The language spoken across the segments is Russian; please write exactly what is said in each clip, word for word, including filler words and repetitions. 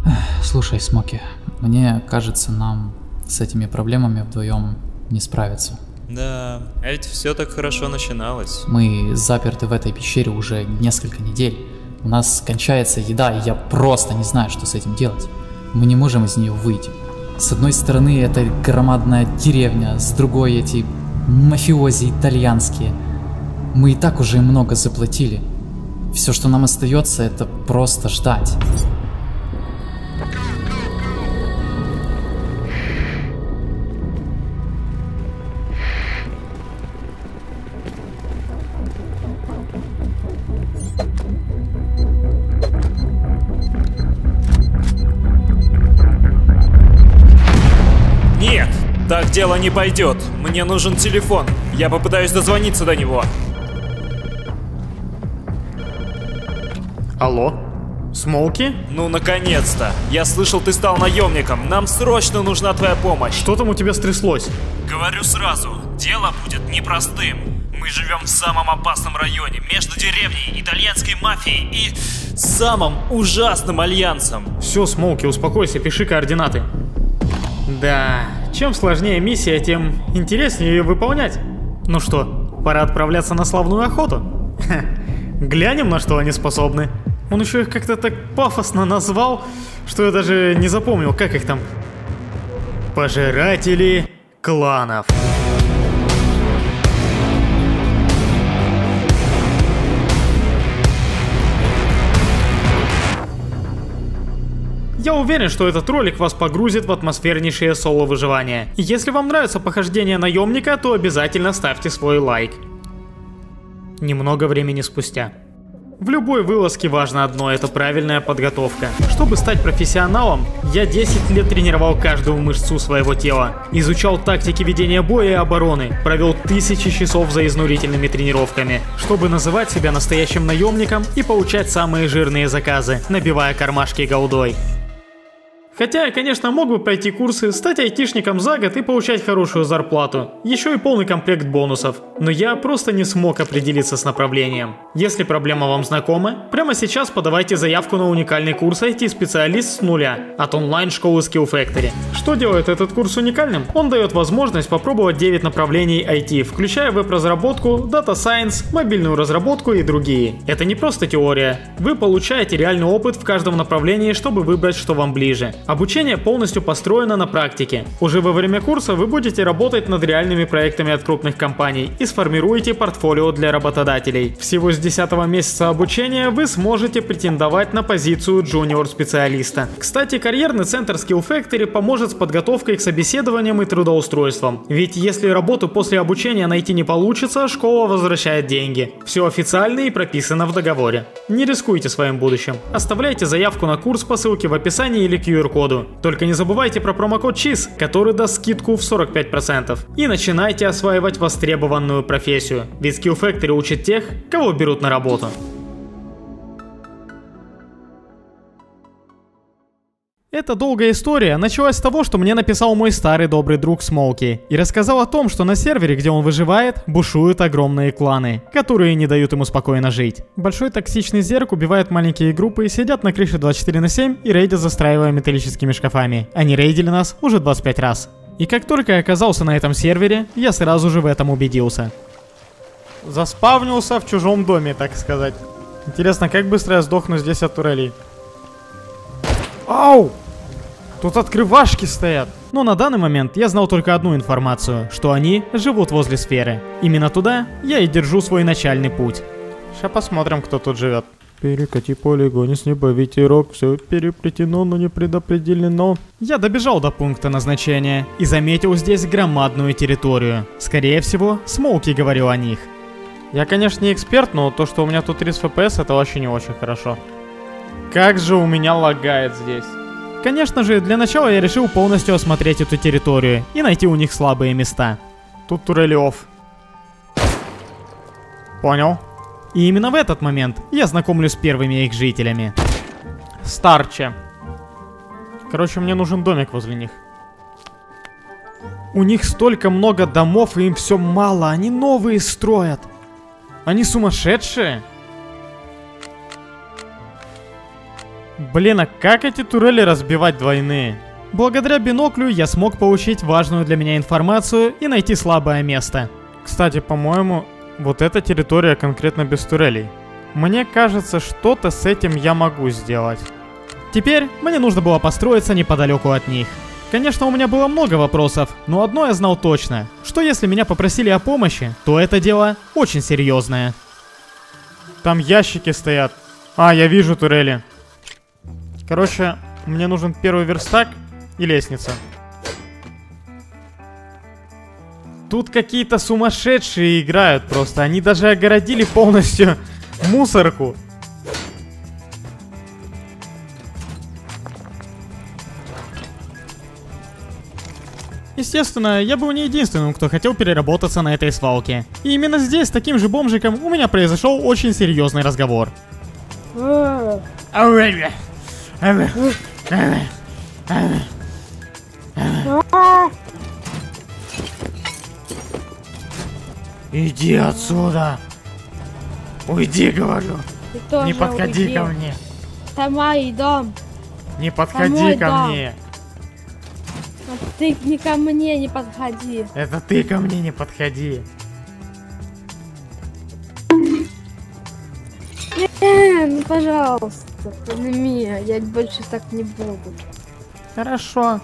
Слушай, Смоки, мне кажется, нам с этими проблемами вдвоем не справиться. Да, а ведь все так хорошо начиналось. Мы заперты в этой пещере уже несколько недель. У нас кончается еда, и я просто не знаю, что с этим делать. Мы не можем из нее выйти. С одной стороны, это громадная деревня, с другой эти мафиози итальянские. Мы и так уже много заплатили. Все, что нам остается, это просто ждать. Нет, так дело не пойдет. Мне нужен телефон. Я попытаюсь дозвониться до него. Алло? Смоуки? Ну, наконец-то. Я слышал, ты стал наемником. Нам срочно нужна твоя помощь. Что там у тебя стряслось? Говорю сразу, дело будет непростым. Мы живем в самом опасном районе, между деревней, итальянской мафией и самым ужасным альянсом. Все, Смоуки, успокойся, пиши координаты. Да, чем сложнее миссия, тем интереснее ее выполнять. Ну что, пора отправляться на славную охоту? Ха, глянем, на что они способны. Он еще их как-то так пафосно назвал, что я даже не запомнил, как их там. Пожиратели кланов. Я уверен, что этот ролик вас погрузит в атмосфернейшее соло-выживание. И если вам нравится похождение наемника, то обязательно ставьте свой лайк. Немного времени спустя. В любой вылазке важно одно – это правильная подготовка. Чтобы стать профессионалом, я десять лет тренировал каждую мышцу своего тела, изучал тактики ведения боя и обороны, провел тысячи часов за изнурительными тренировками, чтобы называть себя настоящим наемником и получать самые жирные заказы, набивая кармашки голдой. Хотя я, конечно, мог бы пройти курсы, стать айтишником за год и получать хорошую зарплату, еще и полный комплект бонусов, но я просто не смог определиться с направлением. Если проблема вам знакома, прямо сейчас подавайте заявку на уникальный курс ай ти-специалист с нуля от онлайн-школы Skill Factory. Что делает этот курс уникальным? Он дает возможность попробовать девять направлений ай ти, включая веб-разработку, Data Science, мобильную разработку и другие. Это не просто теория, вы получаете реальный опыт в каждом направлении, чтобы выбрать, что вам ближе. Обучение полностью построено на практике. Уже во время курса вы будете работать над реальными проектами от крупных компаний и сформируете портфолио для работодателей. Всего с десятого месяца обучения вы сможете претендовать на позицию джуниор-специалиста. Кстати, карьерный центр Skill Factory поможет с подготовкой к собеседованиям и трудоустройствам. Ведь если работу после обучения найти не получится, школа возвращает деньги. Все официально и прописано в договоре. Не рискуйте своим будущим. Оставляйте заявку на курс по ссылке в описании или ку ар коду. Только не забывайте про промокод ЧИЗ, который даст скидку в сорок пять процентов. И начинайте осваивать востребованную профессию. Ведь Skill Factory учит тех, кого берут на работу. Эта долгая история началась с того, что мне написал мой старый добрый друг Смоуки и рассказал о том, что на сервере, где он выживает, бушуют огромные кланы, которые не дают ему спокойно жить. Большой токсичный зерк убивает маленькие группы, сидят на крыше двадцать четыре на семь и рейдят, застраивая металлическими шкафами. Они рейдили нас уже двадцать пять раз. И как только я оказался на этом сервере, я сразу же в этом убедился. Заспавнился в чужом доме, так сказать. Интересно, как быстро я сдохну здесь от турелей. Ау! Тут открывашки стоят. Но на данный момент я знал только одну информацию, что они живут возле сферы. Именно туда я и держу свой начальный путь. Сейчас посмотрим, кто тут живет. Перекати полигоне с неба ветерок, все переплетено, но не предопределено. Я добежал до пункта назначения и заметил здесь громадную территорию. Скорее всего, Смоуки говорил о них. Я, конечно, не эксперт, но то, что у меня тут тридцать эф пи эс, это вообще не очень хорошо. Как же у меня лагает здесь. Конечно же, для начала я решил полностью осмотреть эту территорию и найти у них слабые места. Тут турели офф. Понял. И именно в этот момент я знакомлюсь с первыми их жителями. Старче. Короче, мне нужен домик возле них. У них столько много домов, и им все мало. Они новые строят. Они сумасшедшие. Блин, а как эти турели разбивать двойные? Благодаря биноклю я смог получить важную для меня информацию и найти слабое место. Кстати, по-моему, вот эта территория конкретно без турелей. Мне кажется, что-то с этим я могу сделать. Теперь мне нужно было построиться неподалеку от них. Конечно, у меня было много вопросов, но одно я знал точно, что если меня попросили о помощи, то это дело очень серьезное. Там ящики стоят. А, я вижу турели. Короче, мне нужен первый верстак и лестница. Тут какие-то сумасшедшие играют просто. Они даже огородили полностью мусорку. Естественно, я был не единственным, кто хотел переработаться на этой свалке. И именно здесь, с таким же бомжиком, у меня произошел очень серьезный разговор. Иди отсюда! Уйди, говорю! Не подходи уйди. Ко мне! Это мой дом! Не подходи ко дом. Мне! А ты не ко мне не подходи! Это ты ко мне не подходи! Э, ну пожалуйста, подними, я больше так не буду. Хорошо.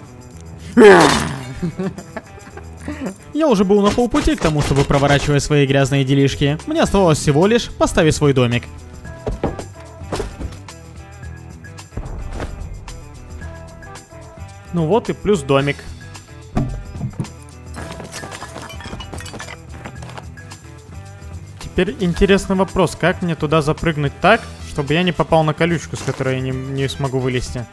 Я уже был на полпути к тому, чтобы проворачивать свои грязные делишки. Мне оставалось всего лишь поставить свой домик. Ну вот и плюс домик. Теперь интересный вопрос, как мне туда запрыгнуть так, чтобы я не попал на колючку, с которой я не, не смогу вылезти.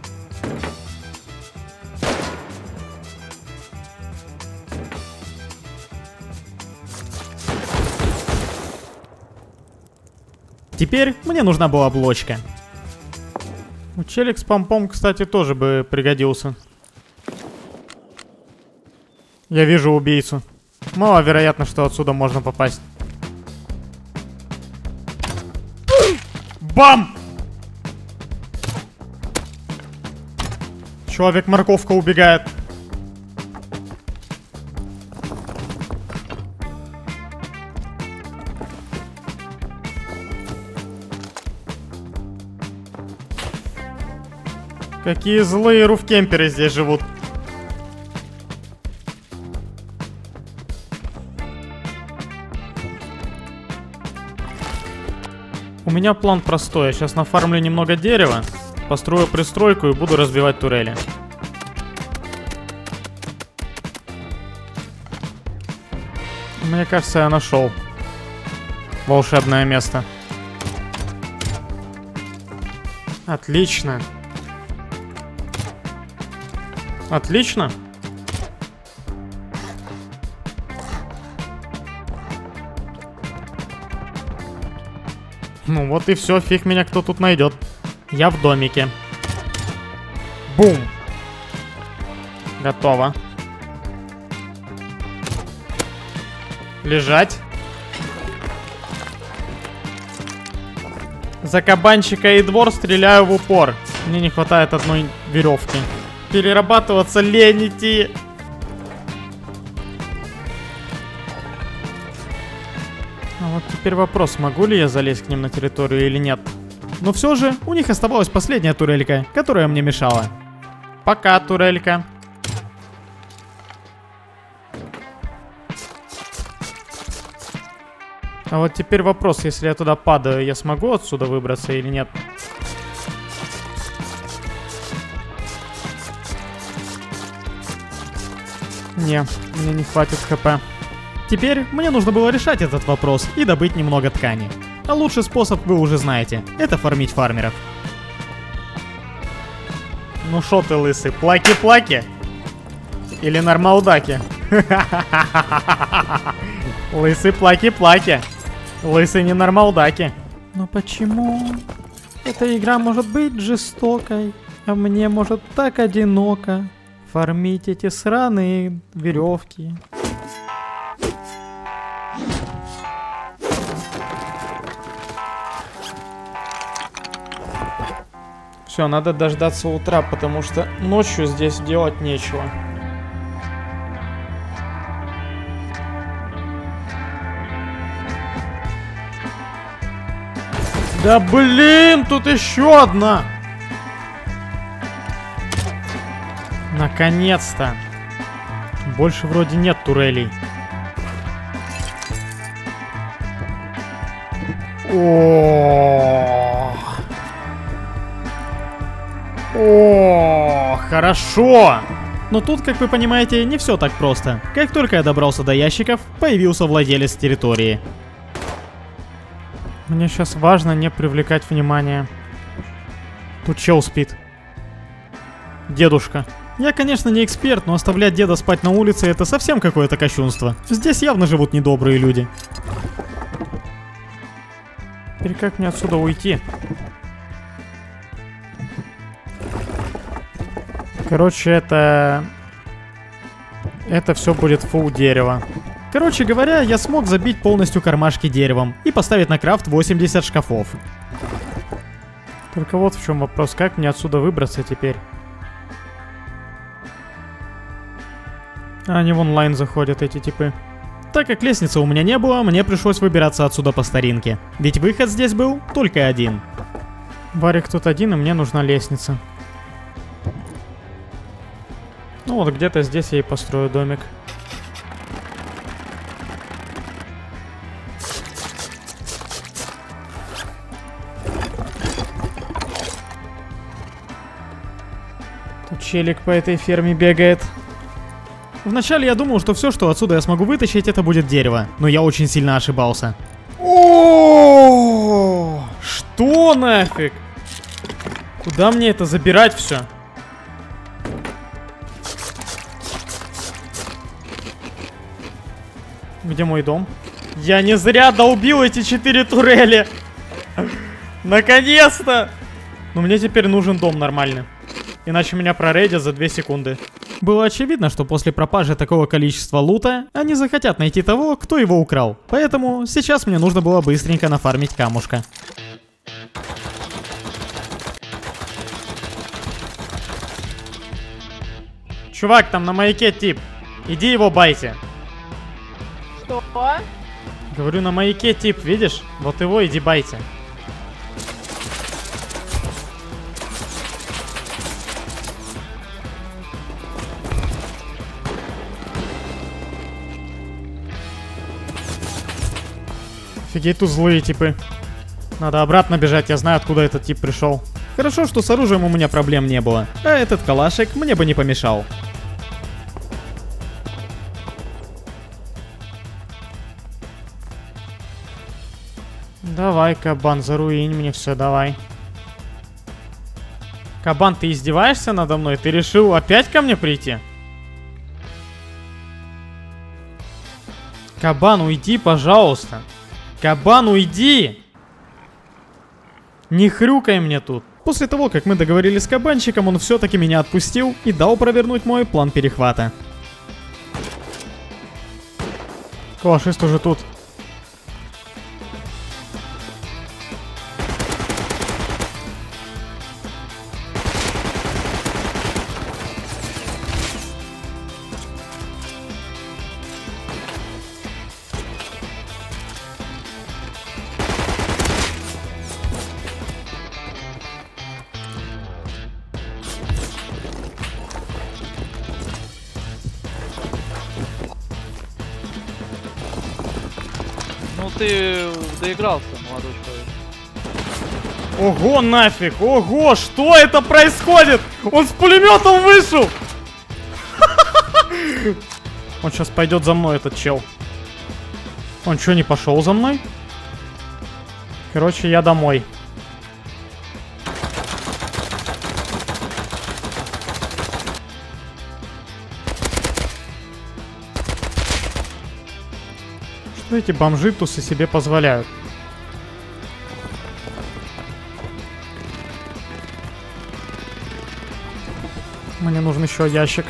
Теперь мне нужна была блочка. Челик с помпом, кстати, тоже бы пригодился. Я вижу убийцу. Маловероятно, что отсюда можно попасть. Бам! Человек-морковка убегает. Какие злые руфкемперы здесь живут. У меня план простой. Я сейчас нафармлю немного дерева, построю пристройку и буду разбивать турели. Мне кажется, я нашел волшебное место. Отлично. Отлично. Ну вот и все, фиг меня кто тут найдет. Я в домике. Бум. Готово. Лежать. За кабанчика и двор стреляю в упор. Мне не хватает одной веревки. Перерабатываться лень идти. А вот теперь вопрос, могу ли я залезть к ним на территорию или нет. Но все же, у них оставалась последняя турелька, которая мне мешала. Пока, турелька. А вот теперь вопрос, если я туда падаю, я смогу отсюда выбраться или нет? Не, мне не хватит хп. Теперь мне нужно было решать этот вопрос и добыть немного ткани. А лучший способ вы уже знаете, это фармить фармеров. Ну шо ты, лысый, плаки-плаки? Или нормалдаки? Лысый плаки-плаки. Лысый не нормалдаки. Но почему? Эта игра может быть жестокой, а мне может так одиноко. Фармить эти сраные веревки. Все, надо дождаться утра, потому что ночью здесь делать нечего. Да блин, тут еще одна! Наконец-то! Больше вроде нет турелей. О, О, хорошо! Но тут, как вы понимаете, не все так просто. Как только я добрался до ящиков, появился владелец территории. Мне сейчас важно не привлекать внимание. Тут чел спит. Дедушка. Я, конечно, не эксперт, но оставлять деда спать на улице — это совсем какое-то кощунство. Здесь явно живут недобрые люди. Теперь как мне отсюда уйти? Короче, это... Это все будет фул дерева. Короче говоря, я смог забить полностью кармашки деревом и поставить на крафт восемьдесят шкафов. Только вот в чем вопрос, как мне отсюда выбраться теперь? А они в онлайн заходят, эти типы. Так как лестницы у меня не было, мне пришлось выбираться отсюда по старинке. Ведь выход здесь был только один. Барик тут один, и мне нужна лестница. Ну вот где-то здесь я и построю домик. Тут челик по этой ферме бегает. Вначале я думал, что все, что отсюда я смогу вытащить, это будет дерево. Но я очень сильно ошибался. О, что нафиг? Куда мне это забирать все? Где мой дом? Я не зря долбил эти четыре турели. Наконец-то! Но мне теперь нужен дом нормальный. Иначе меня прорейдят за две секунды. Было очевидно, что после пропажи такого количества лута, они захотят найти того, кто его украл. Поэтому сейчас мне нужно было быстренько нафармить камушка. Чувак, там на маяке тип. Иди его байте. Что? Говорю, на маяке тип, видишь? Вот его иди байте. Офигеть, тут злые типы. Надо обратно бежать, я знаю, откуда этот тип пришел. Хорошо, что с оружием у меня проблем не было. А этот калашик мне бы не помешал. Давай, кабан, заруинь мне все, давай. Кабан, ты издеваешься надо мной? Ты решил опять ко мне прийти? Кабан, уйди, пожалуйста. Кабан, уйди! Не хрюкай мне тут. После того, как мы договорились с кабанчиком, он все-таки меня отпустил и дал провернуть мой план перехвата. Калашист уже тут. Ну ты доигрался, молодой человек. Ого, нафиг! Ого, что это происходит? Он с пулеметом вышел! Он сейчас пойдет за мной, этот чел. Он что, не пошел за мной? Короче, я домой. Что эти бомжи-тусы себе позволяют? Мне нужен еще ящик.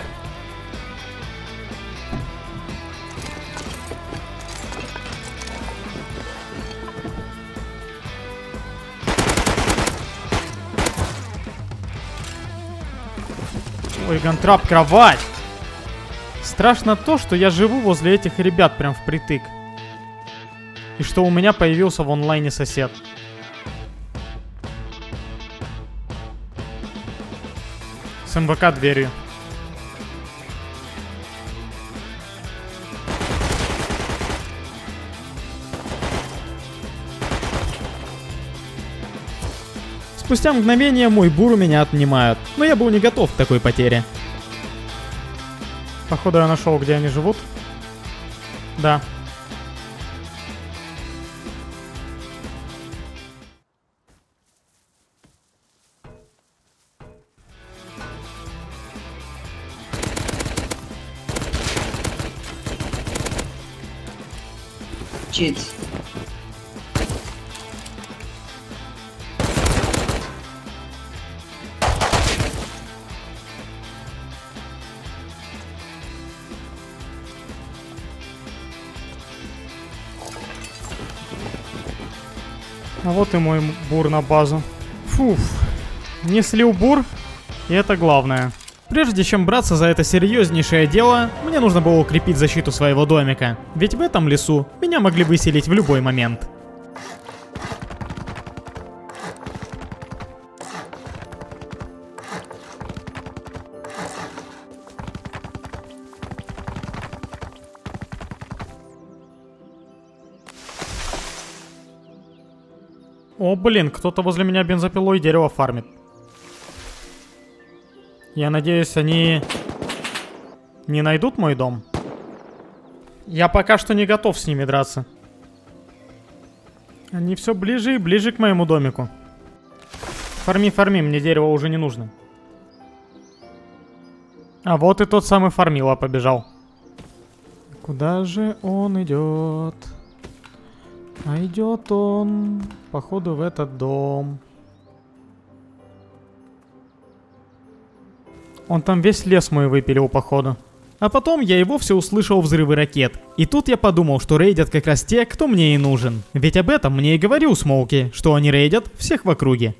Ой, гантрап, кровать! Страшно то, что я живу возле этих ребят прям впритык. И что у меня появился в онлайне сосед. С эм вэ ка дверью. Спустя мгновение мой бур у меня отнимают, но я был не готов к такой потере. Походу я нашел, где они живут. Да. Чит. А вот и мой бур на базу. Фуф. Не слил бур, и это главное. Прежде чем браться за это серьезнейшее дело, мне нужно было укрепить защиту своего домика. Ведь в этом лесу меня могли выселить в любой момент. О, блин, кто-то возле меня бензопилой дерево фармит. Я надеюсь, они не найдут мой дом. Я пока что не готов с ними драться. Они все ближе и ближе к моему домику. Фарми, фарми, мне дерево уже не нужно. А вот и тот самый фармила побежал. Куда же он идет? А идет он, походу, в этот дом. Он там весь лес мой выпилил, походу. А потом я и вовсе услышал взрывы ракет. И тут я подумал, что рейдят как раз те, кто мне и нужен. Ведь об этом мне и говорил Смоуки, что они рейдят всех в округе.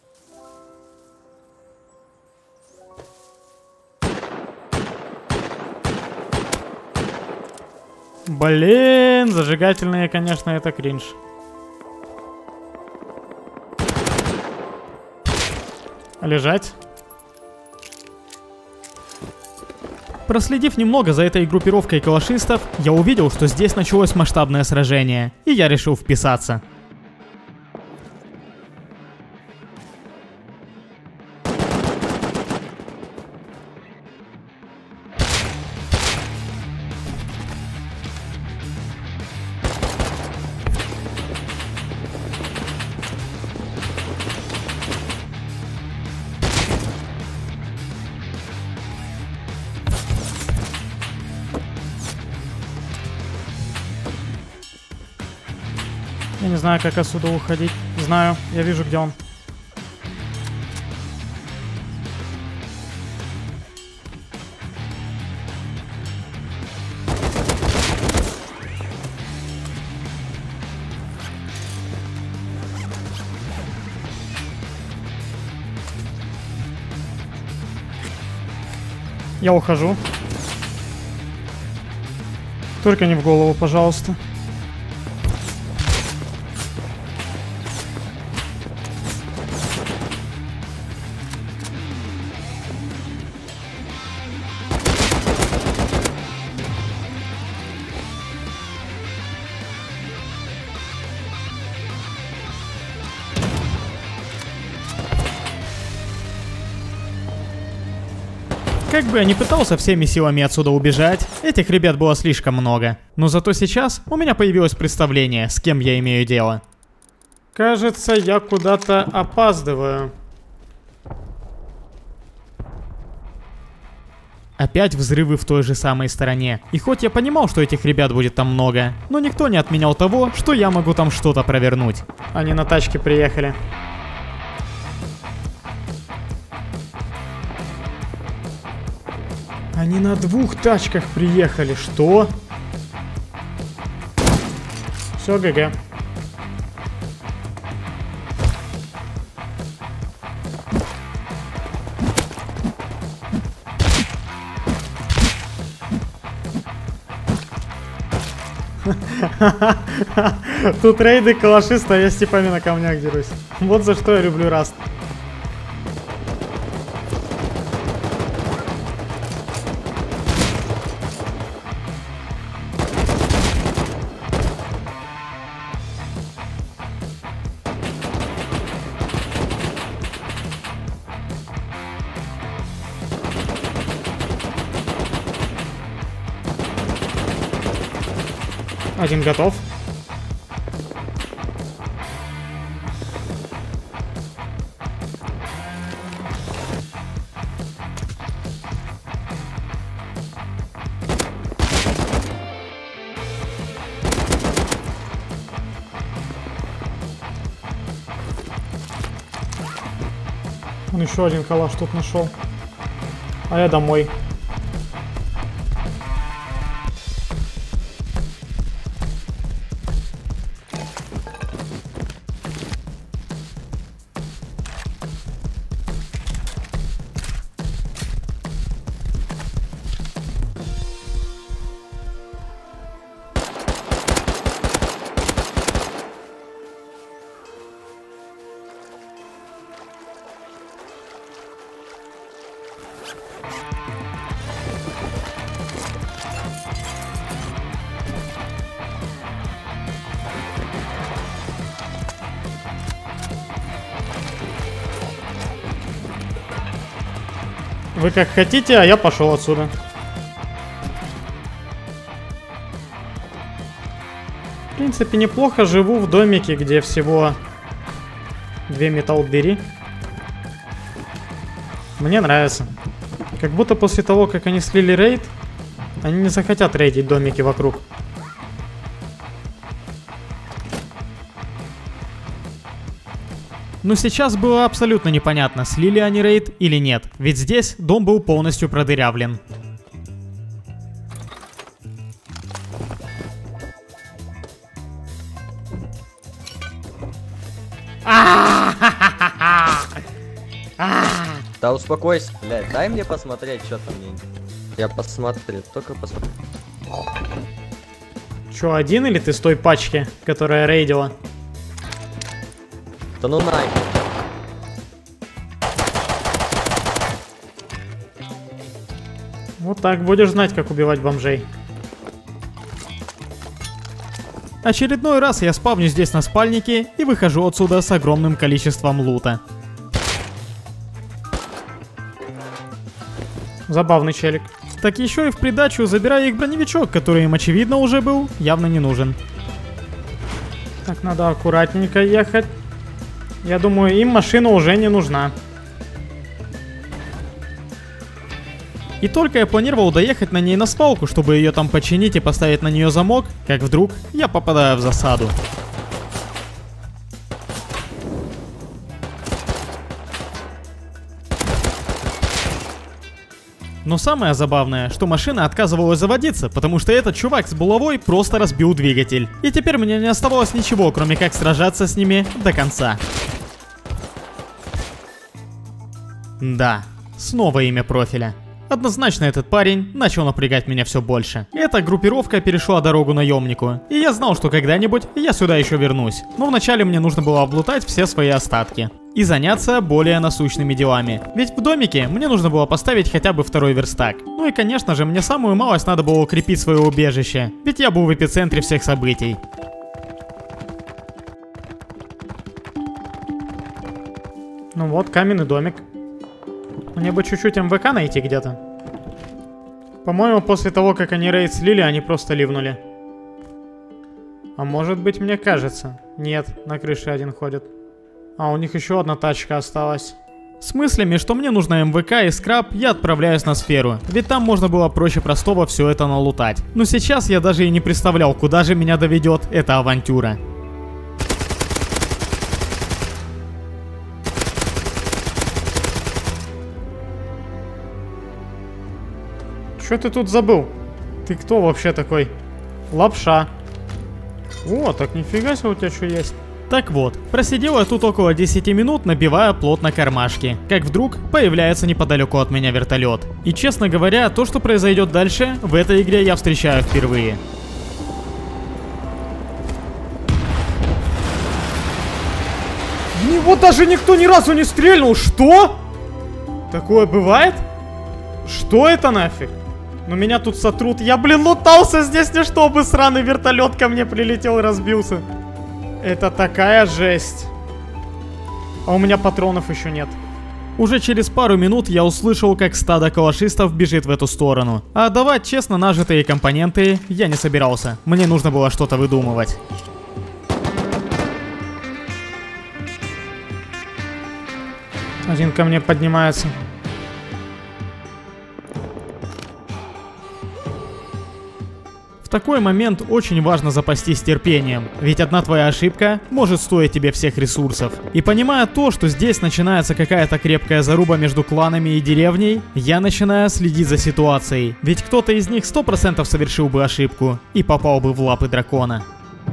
Блин, зажигательные, конечно, это кринж. Лежать. Проследив немного за этой группировкой калашистов, я увидел, что здесь началось масштабное сражение, и я решил вписаться. Я не знаю, как отсюда уходить. Знаю, я вижу, где он. Я ухожу. Только не в голову, пожалуйста. Как бы я ни пытался всеми силами отсюда убежать, этих ребят было слишком много. Но зато сейчас у меня появилось представление, с кем я имею дело. Кажется, я куда-то опаздываю. Опять взрывы в той же самой стороне. И хоть я понимал, что этих ребят будет там много, но никто не отменял того, что я могу там что-то провернуть. Они на тачке приехали. Они на двух тачках приехали. Что? Все, ГГ. Тут рейды, калаши, стоя с типами на камнях дерусь. Вот за что я люблю Раст. Один готов. Он еще один калаш тут нашел. А я домой. Вы как хотите, а я пошел отсюда. В принципе, неплохо живу в домике, где всего две металлбери. Мне нравится. Как будто после того, как они слили рейд, они не захотят рейдить домики вокруг. Но сейчас было абсолютно непонятно, слили они рейд или нет, ведь здесь дом был полностью продырявлен. Да успокойся, блядь, дай мне посмотреть, что там мне. Я посмотрю, только посмотрю. Чё, один или ты с той пачки, которая рейдила? Да ну нахер. Вот так будешь знать, как убивать бомжей. Очередной раз я спавню здесь на спальнике и выхожу отсюда с огромным количеством лута. Забавный челик. Так еще и в придачу забираю их броневичок, который им очевидно уже был явно не нужен. Так, надо аккуратненько ехать. Я думаю, им машина уже не нужна. И только я планировал доехать на ней на свалку, чтобы ее там починить и поставить на нее замок, как вдруг я попадаю в засаду. Но самое забавное, что машина отказывалась заводиться, потому что этот чувак с булавой просто разбил двигатель. И теперь мне не оставалось ничего, кроме как сражаться с ними до конца. Да, снова имя профиля. Однозначно этот парень начал напрягать меня все больше. Эта группировка перешла дорогу наемнику, и я знал, что когда-нибудь я сюда еще вернусь. Но вначале мне нужно было облутать все свои остатки и заняться более насущными делами. Ведь в домике мне нужно было поставить хотя бы второй верстак. Ну и конечно же, мне самую малость надо было укрепить свое убежище, ведь я был в эпицентре всех событий. Ну вот, каменный домик. Мне бы чуть-чуть эм вэ ка найти где-то. По-моему, после того, как они рейд слили, они просто ливнули. А может быть, мне кажется. Нет, на крыше один ходит. А у них еще одна тачка осталась. С мыслями, что мне нужно эм вэ ка и скраб, я отправляюсь на сферу, ведь там можно было проще простого все это налутать. Но сейчас я даже и не представлял, куда же меня доведет эта авантюра. Что ты тут забыл? Ты кто вообще такой? Лапша. О, так нифига себе у тебя что есть. Так вот, просидел я тут около десяти минут, набивая плотно кармашки. Как вдруг появляется неподалеку от меня вертолет. И честно говоря, то, что произойдет дальше, в этой игре я встречаю впервые. него даже никто ни разу не стрельнул. Что? Такое бывает? Что это нафиг? Ну меня тут сотрут. Я, блин, лутался здесь не чтобы сраный вертолет ко мне прилетел и разбился. Это такая жесть. А у меня патронов еще нет. Уже через пару минут я услышал, как стадо калашистов бежит в эту сторону. А отдавать честно нажитые компоненты я не собирался. Мне нужно было что-то выдумывать. Один ко мне поднимается. В такой момент очень важно запастись терпением, ведь одна твоя ошибка может стоить тебе всех ресурсов. И понимая то, что здесь начинается какая-то крепкая заруба между кланами и деревней, я начинаю следить за ситуацией, ведь кто-то из них сто процентов совершил бы ошибку и попал бы в лапы дракона.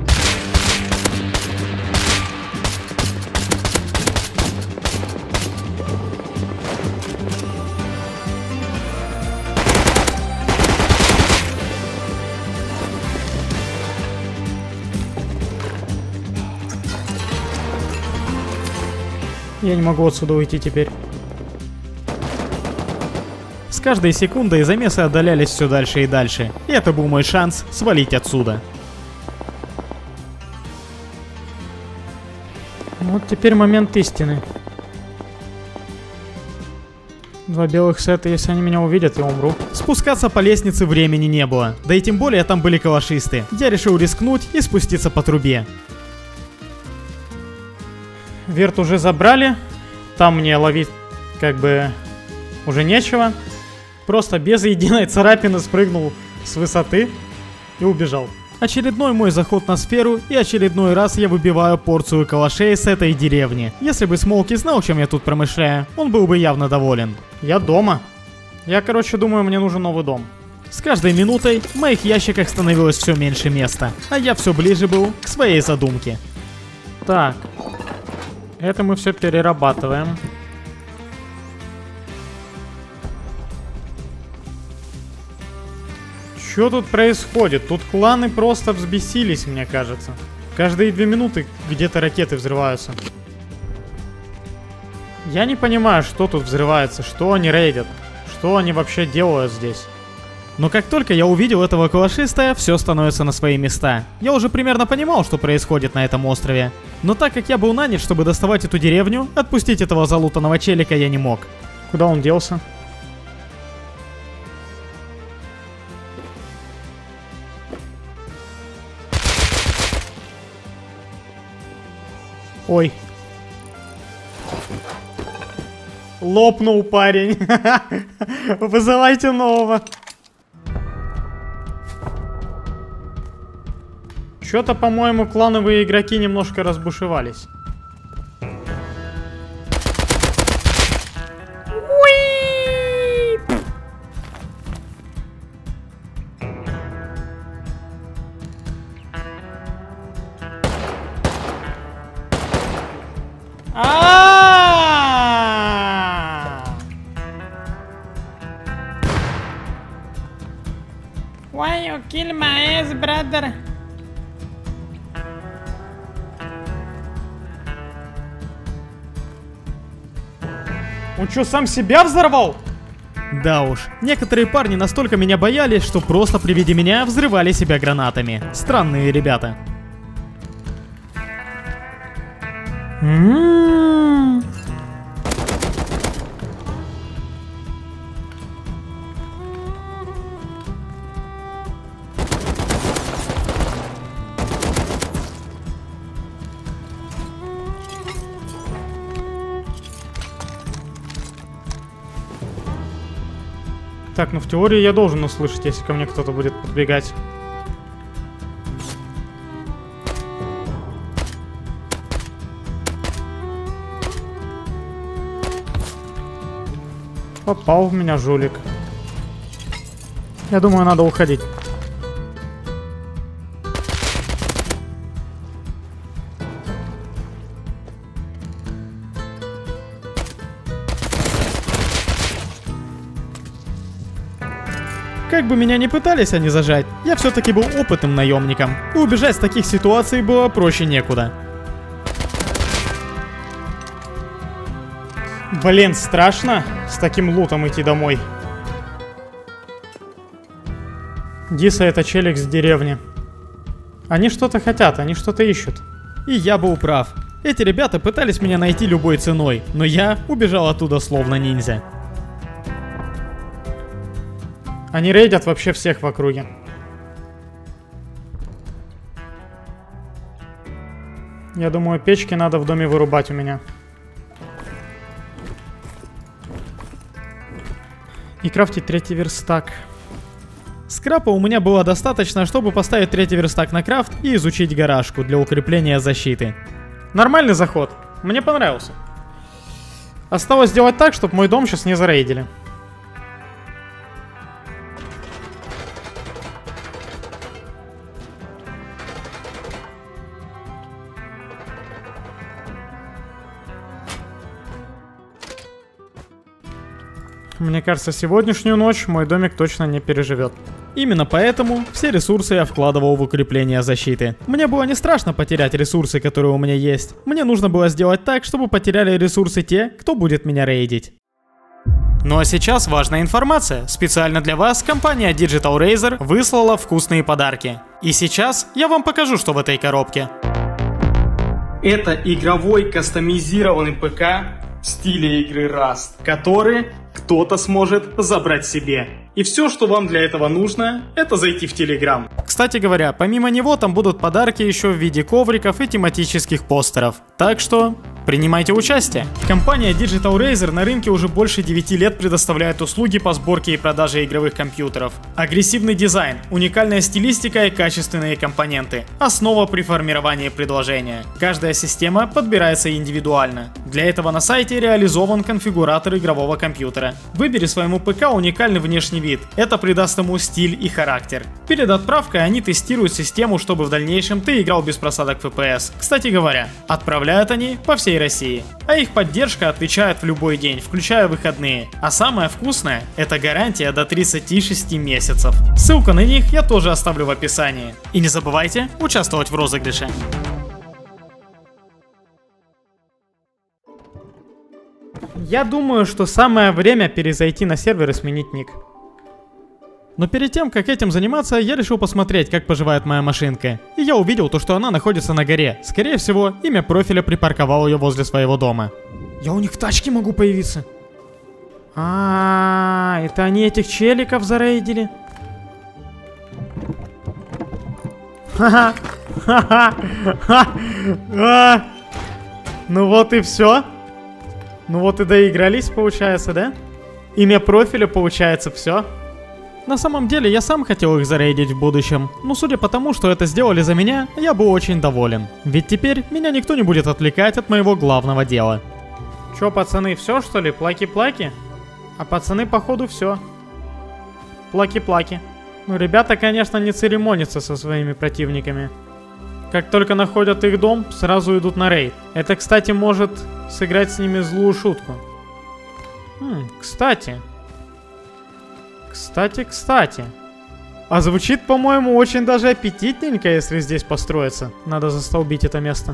Я не могу отсюда уйти теперь. С каждой секундой замесы отдалялись все дальше и дальше. И это был мой шанс свалить отсюда. Вот теперь момент истины. Два белых сета, если они меня увидят, я умру. Спускаться по лестнице времени не было. Да и тем более там были калашисты. Я решил рискнуть и спуститься по трубе. Верт уже забрали. Там мне ловить как бы уже нечего. Просто без единой царапины спрыгнул с высоты и убежал. Очередной мой заход на сферу, и очередной раз я выбиваю порцию калашей с этой деревни. Если бы Смолки знал, чем я тут промышляю, он был бы явно доволен. Я дома. Я, короче, думаю, мне нужен новый дом. С каждой минутой в моих ящиках становилось все меньше места, а я все ближе был к своей задумке. Так. Это мы все перерабатываем. Что тут происходит? Тут кланы просто взбесились, мне кажется. Каждые две минуты где-то ракеты взрываются. Я не понимаю, что тут взрывается, что они рейдят, что они вообще делают здесь. Но как только я увидел этого калашиста, все становится на свои места. Я уже примерно понимал, что происходит на этом острове. Но так как я был нанят, чтобы доставать эту деревню, отпустить этого залутанного челика я не мог. Куда он делся? Ой. Лопнул парень. Вызывайте нового. Что-то, по-моему, клановые игроки немножко разбушевались. Why you kill my ass, brother? Он что, сам себя взорвал? Да уж, некоторые парни настолько меня боялись, что просто при виде меня взрывали себя гранатами. Странные ребята. М-м-м. Так, ну в теории я должен услышать, если ко мне кто-то будет подбегать. Попал в меня жулик. Я думаю, надо уходить. Как бы меня ни пытались они зажать, я все-таки был опытным наемником, и убежать с таких ситуаций было проще некуда. Блин, страшно с таким лутом идти домой. Диса — это челик с деревни. Они что-то хотят, они что-то ищут. И я был прав. Эти ребята пытались меня найти любой ценой, но я убежал оттуда словно ниндзя. Они рейдят вообще всех в округе. Я думаю, печки надо в доме вырубать у меня. И крафтить третий верстак. Скрапа у меня было достаточно, чтобы поставить третий верстак на крафт и изучить гаражку для укрепления защиты. Нормальный заход. Мне понравился. Осталось сделать так, чтобы мой дом сейчас не зарейдили. Мне кажется, сегодняшнюю ночь мой домик точно не переживет. Именно поэтому все ресурсы я вкладывал в укрепление защиты. Мне было не страшно потерять ресурсы, которые у меня есть. Мне нужно было сделать так, чтобы потеряли ресурсы те, кто будет меня рейдить. Ну а сейчас важная информация. Специально для вас компания Digital Razer выслала вкусные подарки. И сейчас я вам покажу, что в этой коробке. Это игровой кастомизированный ПК в стиле игры Rust, который кто-то сможет забрать себе. И все, что вам для этого нужно, это зайти в Telegram. Кстати говоря, помимо него там будут подарки еще в виде ковриков и тематических постеров. Так что принимайте участие. Компания Digital Razer на рынке уже больше девяти лет предоставляет услуги по сборке и продаже игровых компьютеров. Агрессивный дизайн, уникальная стилистика и качественные компоненты. Основа при формировании предложения. Каждая система подбирается индивидуально. Для этого на сайте реализован конфигуратор игрового компьютера. Выбери своему ПК уникальный внешний вид. Это придаст ему стиль и характер. Перед отправкой они тестируют систему, чтобы в дальнейшем ты играл без просадок эф пи эс. Кстати говоря, отправляют они по всей России. А их поддержка отвечает в любой день, включая выходные. А самое вкусное — это гарантия до тридцати шести месяцев. Ссылку на них я тоже оставлю в описании. И не забывайте участвовать в розыгрыше. Я думаю, что самое время перезайти на сервер и сменить ник. Но перед тем, как этим заниматься, я решил посмотреть, как поживает моя машинка. И я увидел то, что она находится на горе. Скорее всего, имя профиля припарковал ее возле своего дома. Я у них в тачке могу появиться. А, это они этих челиков зарейдили? Ха-ха, ха-ха, ну вот и все. Ну вот и доигрались, получается, да? Имя профиля, получается, все. На самом деле, я сам хотел их зарейдить в будущем, но судя по тому, что это сделали за меня, я был очень доволен. Ведь теперь меня никто не будет отвлекать от моего главного дела. Чё, пацаны, все что ли? Плаки-плаки? А пацаны, походу, все. Плаки-плаки. Ну, ребята, конечно, не церемонятся со своими противниками. Как только находят их дом, сразу идут на рейд. Это, кстати, может сыграть с ними злую шутку. Хм, кстати. Кстати, кстати. А звучит, по-моему, очень даже аппетитненько, если здесь построиться. Надо застолбить это место.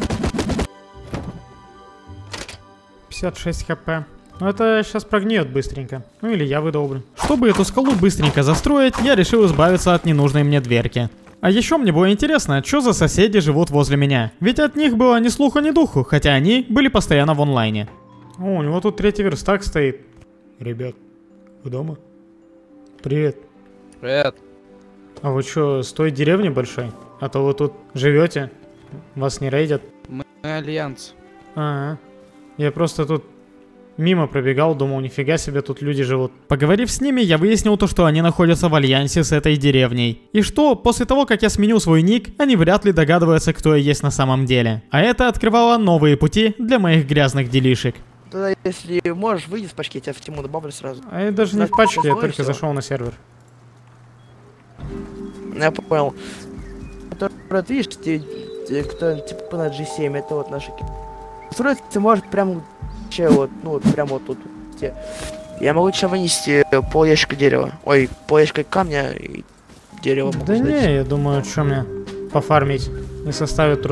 пятьдесят шесть хп. Ну это сейчас прогниет быстренько. Ну или я выдолблю. Чтобы эту скалу быстренько застроить, я решил избавиться от ненужной мне дверки. А еще мне было интересно, что за соседи живут возле меня. Ведь от них было ни слуха, ни духу, хотя они были постоянно в онлайне. О, у него тут третий верстак стоит. Ребят, вы дома? Привет. Привет. А вы что, с той деревни большой? А то вы тут живете? Вас не рейдят? Мы альянс. А, я просто тут мимо пробегал, думал, нифига себе, тут люди живут. Поговорив с ними, я выяснил то, что они находятся в альянсе с этой деревней. И что, после того, как я сменил свой ник, они вряд ли догадываются, кто я есть на самом деле. А это открывало новые пути для моих грязных делишек. Тогда, если можешь, выйди с пачки, я тебя в тему добавлю сразу. А я даже не в пачке, я только зашел на сервер. Я понял. Вот видишь, те, те, кто типа на джи семь, это вот наши... Строиться может прям... Че, вот, ну вот прям вот тут. Где. Я могу сейчас вынести пол ящика дерева. Ой, пол ящика камня и дерева. Да не, я думаю, что мне пофармить не составит труда.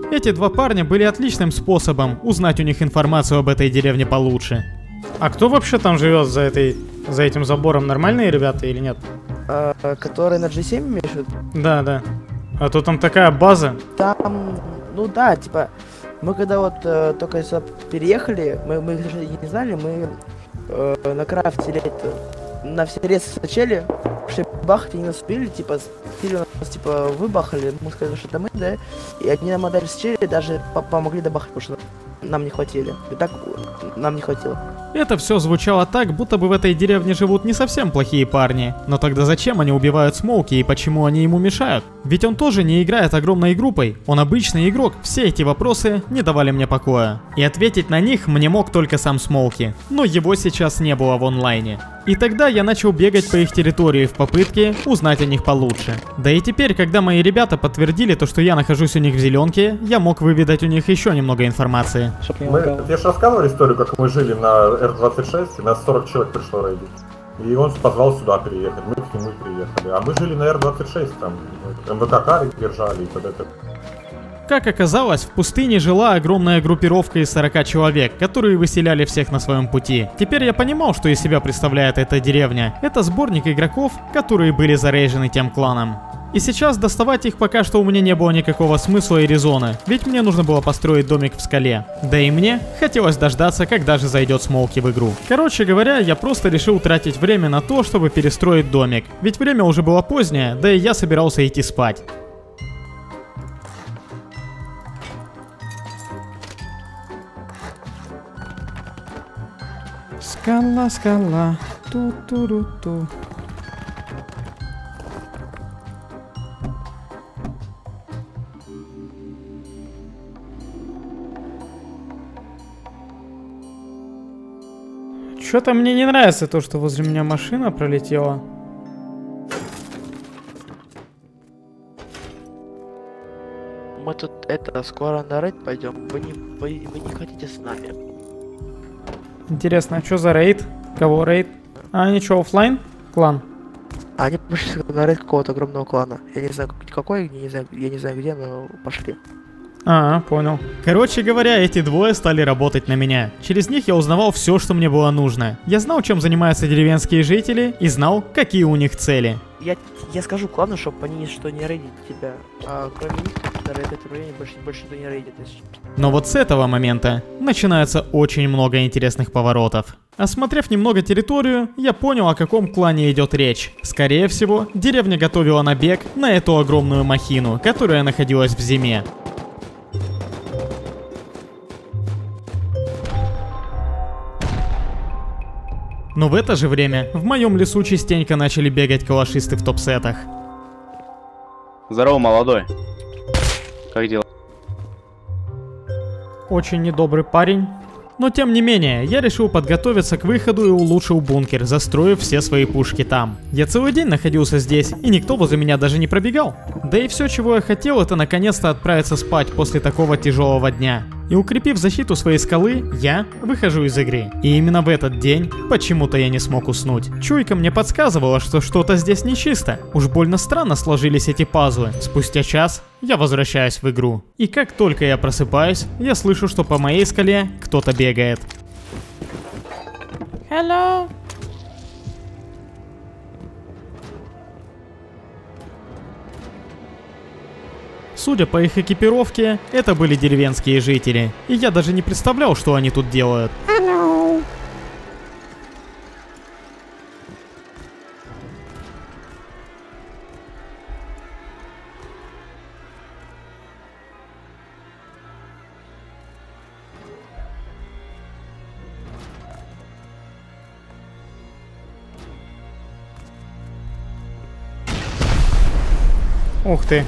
Эти два парня были отличным способом узнать у них информацию об этой деревне получше. А кто вообще там живет за этой, за этим забором? Нормальные ребята или нет? А, который на джи семь имеешь в виду? Да, да. А то там такая база. Там, ну да, типа, мы когда вот э, только сюда переехали, мы, мы даже не знали, мы э, накрафтили это, на все рейсы сначала, шли бахать, они нас убили, типа, стили нас, типа, выбахали, мы сказали, что это мы, да, и одни нам отдали сначала, даже по помогли добахать, потому что нам не хватили. И так нам не хватило. Это все звучало так, будто бы в этой деревне живут не совсем плохие парни. Но тогда зачем они убивают Смоуки и почему они ему мешают? Ведь он тоже не играет огромной группой. Он обычный игрок. Все эти вопросы не давали мне покоя. И ответить на них мне мог только сам Смоуки. Но его сейчас не было в онлайне. И тогда я начал бегать по их территории в попытке узнать о них получше. Да и теперь, когда мои ребята подтвердили то, что я нахожусь у них в зеленке, я мог выведать у них еще немного информации. Мы, я же рассказывал историю, как мы жили на эр двадцать шесть, и нас сорок человек пришло рейдить. И он позвал сюда переехать, мы к нему приехали. А мы жили на эр двадцать шесть, там, эм вэ ка карик держали и т.д. Как оказалось, в пустыне жила огромная группировка из сорока человек, которые выселяли всех на своем пути. Теперь я понимал, что из себя представляет эта деревня. Это сборник игроков, которые были зарейжены тем кланом. И сейчас доставать их пока что у меня не было никакого смысла и резона, ведь мне нужно было построить домик в скале. Да и мне хотелось дождаться, когда же зайдет Смоуки в игру. Короче говоря, я просто решил тратить время на то, чтобы перестроить домик, ведь время уже было позднее, да и я собирался идти спать. Скала, скала, ту-ту-ру-ту. Что-то мне не нравится то, что возле меня машина пролетела. Мы тут это скоро на рейд пойдем. Вы не, вы, вы не хотите с нами? Интересно, а что за рейд? Кого рейд? А, ничего, оффлайн? Клан? Они пришли на рейд какого-то огромного клана. Я не знаю какой, я не знаю, я не знаю где, но пошли. А, понял. Короче говоря, эти двое стали работать на меня. Через них я узнавал все, что мне было нужно. Я знал, чем занимаются деревенские жители, и знал, какие у них цели. Я, я скажу клану, чтобы они что не рейдят тебя. А кроме них, на рейд районе больше, больше никто не рейдит. Но вот с этого момента начинается очень много интересных поворотов. Осмотрев немного территорию, я понял, о каком клане идет речь. Скорее всего, деревня готовила набег на эту огромную махину, которая находилась в зиме. Но в это же время в моем лесу частенько начали бегать калашисты в топ-сетах. Здорово, молодой. Как дела? Очень недобрый парень. Но тем не менее, я решил подготовиться к выходу и улучшил бункер, застроив все свои пушки там. Я целый день находился здесь, и никто возле меня даже не пробегал. Да и все, чего я хотел, это наконец-то отправиться спать после такого тяжелого дня. И укрепив защиту своей скалы, я выхожу из игры. И именно в этот день почему-то я не смог уснуть. Чуйка мне подсказывала, что что-то здесь нечисто. Уж больно странно сложились эти пазлы. Спустя час я возвращаюсь в игру. И как только я просыпаюсь, я слышу, что по моей скале кто-то бегает. Hello. Судя по их экипировке, это были деревенские жители. И я даже не представлял, что они тут делают. Hello. Ух ты.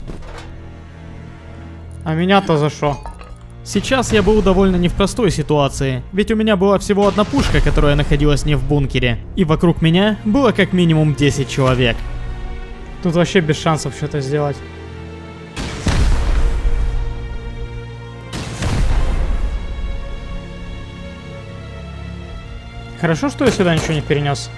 А меня-то за что? Сейчас я был довольно не в простой ситуации, ведь у меня была всего одна пушка, которая находилась не в бункере, и вокруг меня было как минимум десять человек. Тут вообще без шансов что-то сделать. Хорошо, что я сюда ничего не перенес.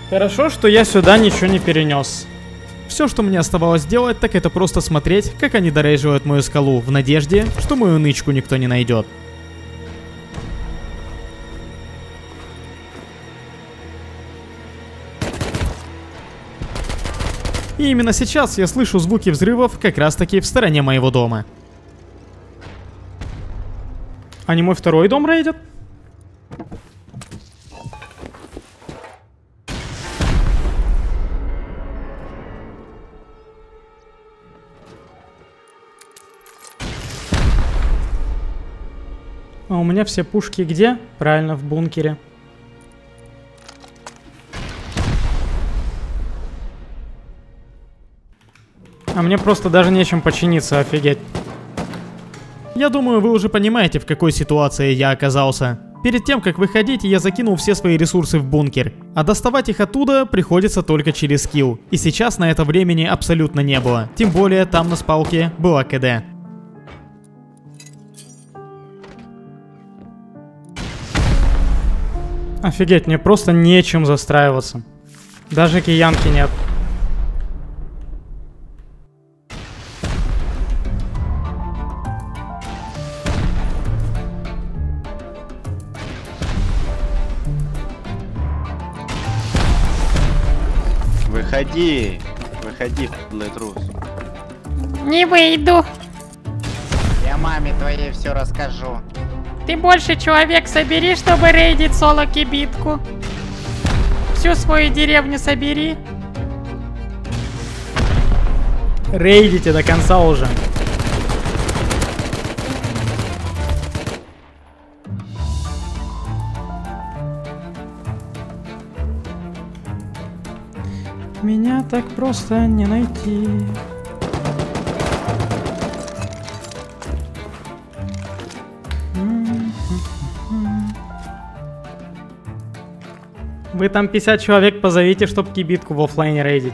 Хорошо, что я сюда ничего не перенес. Все, что мне оставалось делать, так это просто смотреть, как они дорейживают мою скалу, в надежде, что мою нычку никто не найдет. И именно сейчас я слышу звуки взрывов как раз таки в стороне моего дома. Они мой второй дом рейдят? А у меня все пушки где? Правильно, в бункере. А мне просто даже нечем починиться, офигеть. Я думаю, вы уже понимаете, в какой ситуации я оказался. Перед тем, как выходить, я закинул все свои ресурсы в бункер. А доставать их оттуда приходится только через скилл. И сейчас на это времени абсолютно не было. Тем более, там на спалке была КД. Офигеть, мне просто нечем застраиваться. Даже киянки нет. Выходи, выходи, подлый трус. Не выйду. Я маме твоей все расскажу. Ты больше человек собери, чтобы рейдить соло-кибитку. Всю свою деревню собери. Рейдите до конца уже. Меня так просто не найти. Вы там пятьдесят человек позовите, чтоб кибитку в оффлайне рейдить.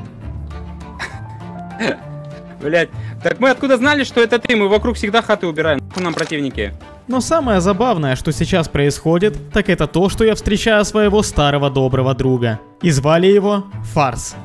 Блять, так мы откуда знали, что это ты? Мы вокруг всегда хаты убираем. Нахуй нам противники. Но самое забавное, что сейчас происходит, так это то, что я встречаю своего старого доброго друга. И звали его Фарс.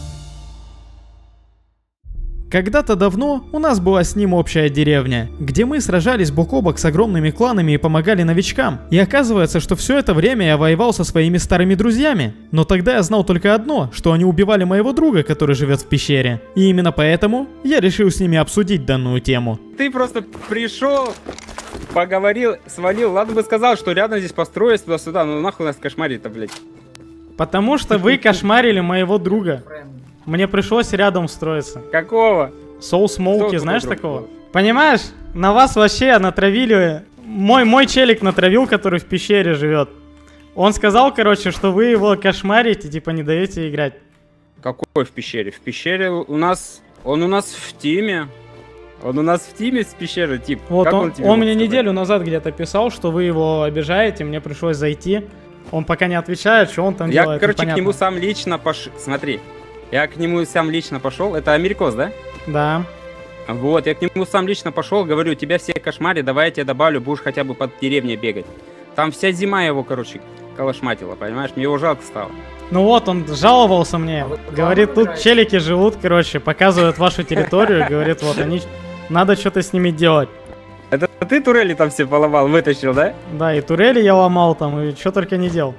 Когда-то давно у нас была с ним общая деревня, где мы сражались бок о бок с огромными кланами и помогали новичкам. И оказывается, что все это время я воевал со своими старыми друзьями. Но тогда я знал только одно, что они убивали моего друга, который живет в пещере. И именно поэтому я решил с ними обсудить данную тему. Ты просто пришел, поговорил, свалил. Ладно бы сказал, что рядом здесь построить туда-сюда. Ну нахуй нас кошмарить-то, блядь. Потому что вы кошмарили моего друга. Мне пришлось рядом строиться. Какого? Soul Smoky, знаешь такого? Понимаешь, на вас вообще натравили... Мой, мой челик натравил, который в пещере живет. Он сказал, короче, что вы его кошмарите, типа не даете играть. Какой в пещере? В пещере у нас... Он у нас в тиме. Он у нас в тиме с пещеры, тип. Вот как он, он, тебе он мне сказать? неделю назад где-то писал, что вы его обижаете, мне пришлось зайти. Он пока не отвечает, что он там Я, делает. короче, непонятно. к нему сам лично пошел. Смотри. Я к нему сам лично пошел. Это Америкос, да? Да. Вот, я к нему сам лично пошел, говорю, тебя все кошмарят, давай я тебе добавлю, будешь хотя бы под деревней бегать. Там вся зима его, короче, калашматила, понимаешь? Мне его жалко стало. Ну вот, он жаловался мне. Говорит, тут челики живут, короче, показывают вашу территорию, говорит, вот они... Надо что-то с ними делать. Это ты турели там все поломал, вытащил, да? Да, и турели я ломал там, и что только не делал.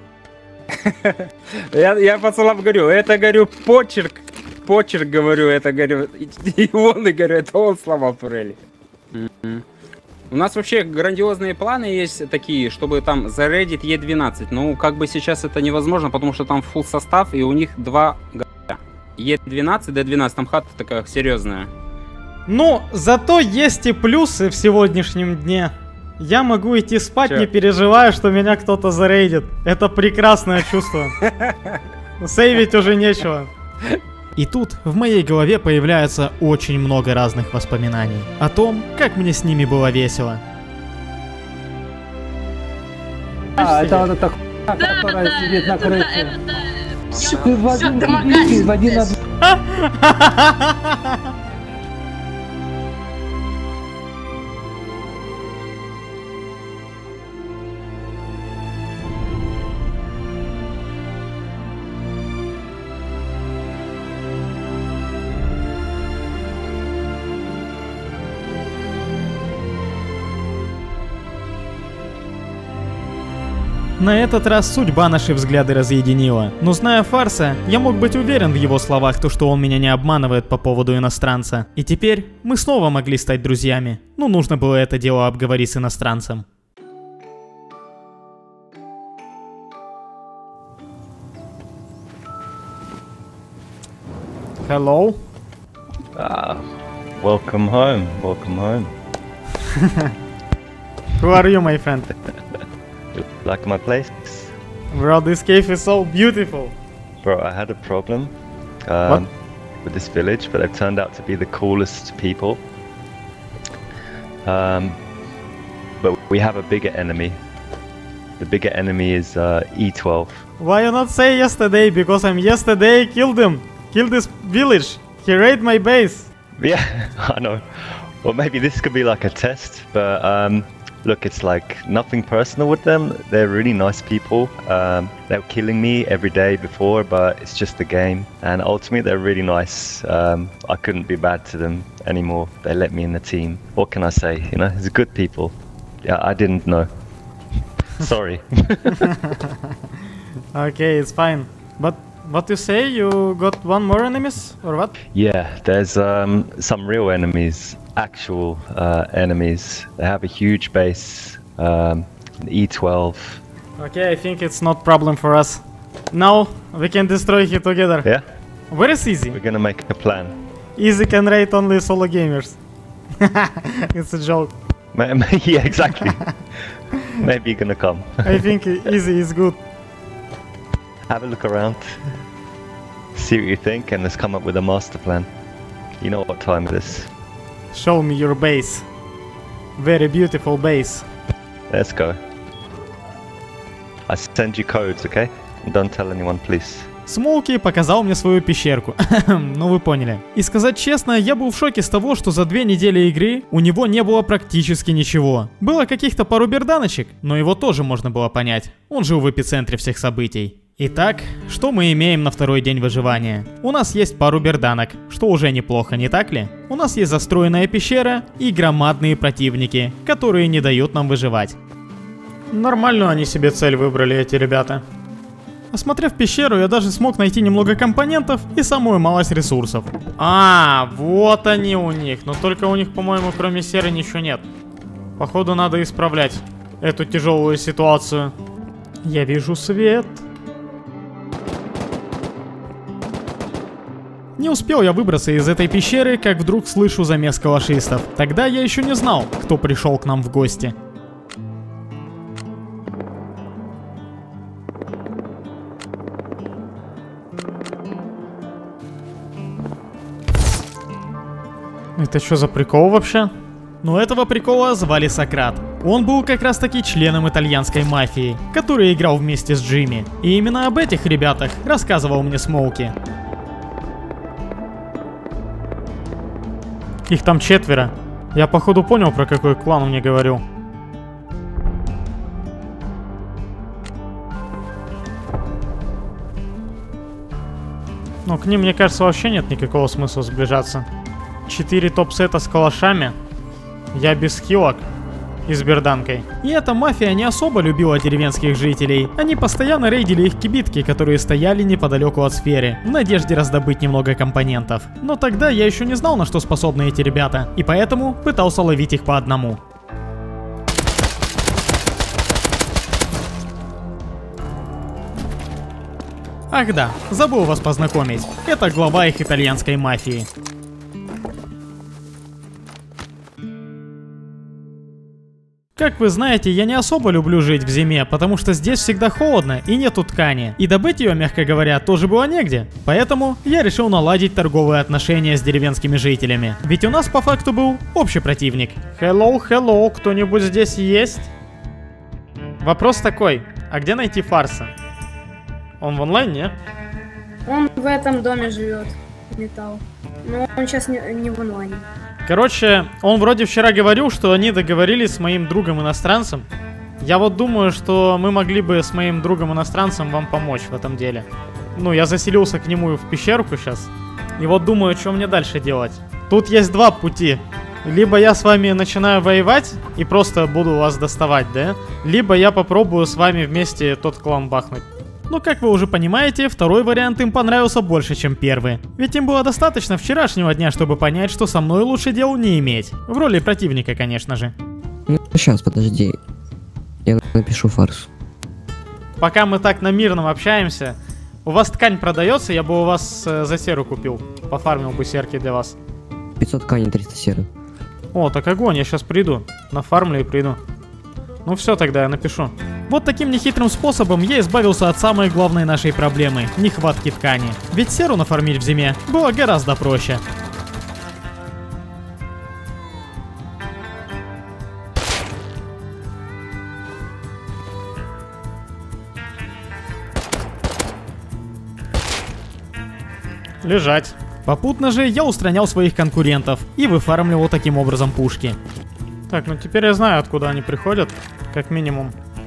Я, я пацанам говорю, это, говорю, почерк, почерк, говорю, это, говорю, и он, и говорю, это он сломал турели. Mm-hmm. У нас вообще грандиозные планы есть такие, чтобы там зарейдить Е двенадцать, ну, как бы сейчас это невозможно, потому что там фулл состав, и у них два Е двенадцать, Д двенадцать, там хата такая серьезная. Ну, зато есть и плюсы в сегодняшнем дне. Я могу идти спать, Чё? не переживая, что меня кто-то зарейдит. Это прекрасное чувство. Сейвить уже нечего. И тут в моей голове появляется очень много разных воспоминаний о том, как мне с ними было весело. А, это вот эта хуйня, которая сидит на крыше. Ты в один кубик, в один... На этот раз судьба наши взгляды разъединила. Но зная Фарса, я мог быть уверен в его словах, то что он меня не обманывает по поводу иностранца. И теперь мы снова могли стать друзьями. Но нужно было это дело обговорить с иностранцем. Hello. Ah, welcome home. Welcome home. Who are you, my friend? Like my place? Bro, this cave is so beautiful. Bro, I had a problem um, with this village, but they've turned out to be the coolest people. Um, but we have a bigger enemy. The bigger enemy is uh, E twelve. Why you not say yesterday? Because I'm yesterday killed him. Killed this village. He raided my base. Yeah, I know. Well, maybe this could be like a test, but um, look, it's like nothing personal with them. They're really nice people. Um, they were killing me every day before, but it's just a game. And ultimately, they're really nice. Um, I couldn't be bad to them anymore. They let me in the team. What can I say? You know, it's good people. Yeah, I didn't know. Sorry. Okay, it's fine. But what you say? You got one more enemies or what? Yeah, there's um, some real enemies. Actual uh, enemies. They have a huge base. Um, E twelve. Okay, I think it's not problem for us. Now we can destroy it together. Yeah. Where is Easy? We're gonna make a plan. Easy can raid only solo gamers. It's a joke. Yeah, exactly. Maybe you're gonna come. I think Easy is good. Have a look around. See what you think, and let's come up with a master plan. You know what time it is. Show me your base. Very beautiful base. Let's go. I send you codes, okay? And don't tell anyone, please. Смоуки показал мне свою пещерку. Ну вы поняли. И сказать честно, я был в шоке с того, что за две недели игры у него не было практически ничего. Было каких-то пару берданочек, но его тоже можно было понять. Он жил в эпицентре всех событий. Итак, что мы имеем на второй день выживания? У нас есть пару берданок, что уже неплохо, не так ли? У нас есть застроенная пещера и громадные противники, которые не дают нам выживать. Нормальную они себе цель выбрали, эти ребята. Осмотрев пещеру, я даже смог найти немного компонентов и самую малость ресурсов. А, вот они у них. Но только у них, по-моему, кроме серы ничего нет. Походу, надо исправлять эту тяжелую ситуацию. Я вижу свет. Не успел я выбраться из этой пещеры, как вдруг слышу замес калашистов. Тогда я еще не знал, кто пришел к нам в гости. Это что за прикол вообще? Но этого прикола звали Сократ. Он был как раз таки членом итальянской мафии, который играл вместе с Джимми. И именно об этих ребятах рассказывал мне Смоуки. Их там четверо. Я походу понял, про какой клан он мне говорил. Но к ним, мне кажется, вообще нет никакого смысла сближаться. Четыре топ-сета с калашами. Я без хилок и с берданкой. И эта мафия не особо любила деревенских жителей. Они постоянно рейдили их кибитки, которые стояли неподалеку от сферы, в надежде раздобыть немного компонентов. Но тогда я еще не знал, на что способны эти ребята, и поэтому пытался ловить их по одному. Ах да, забыл вас познакомить. Это глава их итальянской мафии. Как вы знаете, я не особо люблю жить в зиме, потому что здесь всегда холодно и нету ткани. И добыть ее, мягко говоря, тоже было негде. Поэтому я решил наладить торговые отношения с деревенскими жителями. Ведь у нас по факту был общий противник. Hello, hello, кто-нибудь здесь есть? Вопрос такой, а где найти Фарса? Он в онлайне? Он в этом доме живет, металл. Но он сейчас не, не в онлайне. Короче, он вроде вчера говорил, что они договорились с моим другом-иностранцем. Я вот думаю, что мы могли бы с моим другом-иностранцем вам помочь в этом деле. Ну, я заселился к нему в пещерку сейчас. И вот думаю, что мне дальше делать. Тут есть два пути. Либо я с вами начинаю воевать и просто буду вас доставать, да? Либо я попробую с вами вместе тот клан бахнуть. Но, как вы уже понимаете, второй вариант им понравился больше, чем первый. Ведь им было достаточно вчерашнего дня, чтобы понять, что со мной лучше дел не иметь. В роли противника, конечно же. Ну, сейчас, подожди. Я напишу фарс. Пока мы так на мирном общаемся, у вас ткань продается, я бы у вас э, за серу купил. Пофармил бы серки для вас. пятьсот ткани, триста серы. О, так огонь, я сейчас приду. Нафармлю и приду. Ну все, тогда я напишу. Вот таким нехитрым способом я избавился от самой главной нашей проблемы – нехватки ткани. Ведь серу нафармить в зиме было гораздо проще. Лежать. Попутно же я устранял своих конкурентов и выфармливал таким образом пушки. Так, ну теперь я знаю, откуда они приходят, как минимум.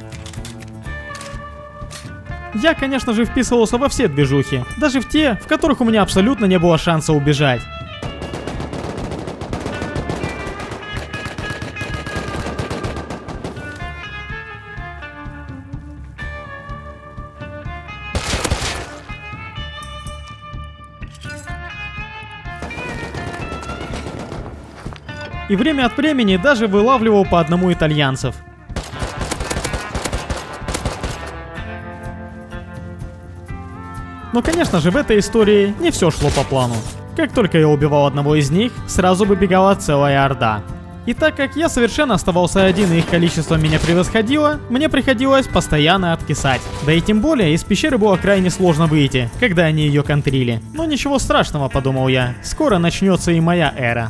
Я, конечно же, вписывался во все движухи, даже в те, в которых у меня абсолютно не было шанса убежать. И время от времени даже вылавливал по одному итальянцев. Но, конечно же, в этой истории не все шло по плану. Как только я убивал одного из них, сразу выбегала целая орда. И так как я совершенно оставался один и их количество меня превосходило, мне приходилось постоянно откисать. Да и тем более из пещеры было крайне сложно выйти, когда они ее контрили. Но ничего страшного, подумал я, скоро начнется и моя эра.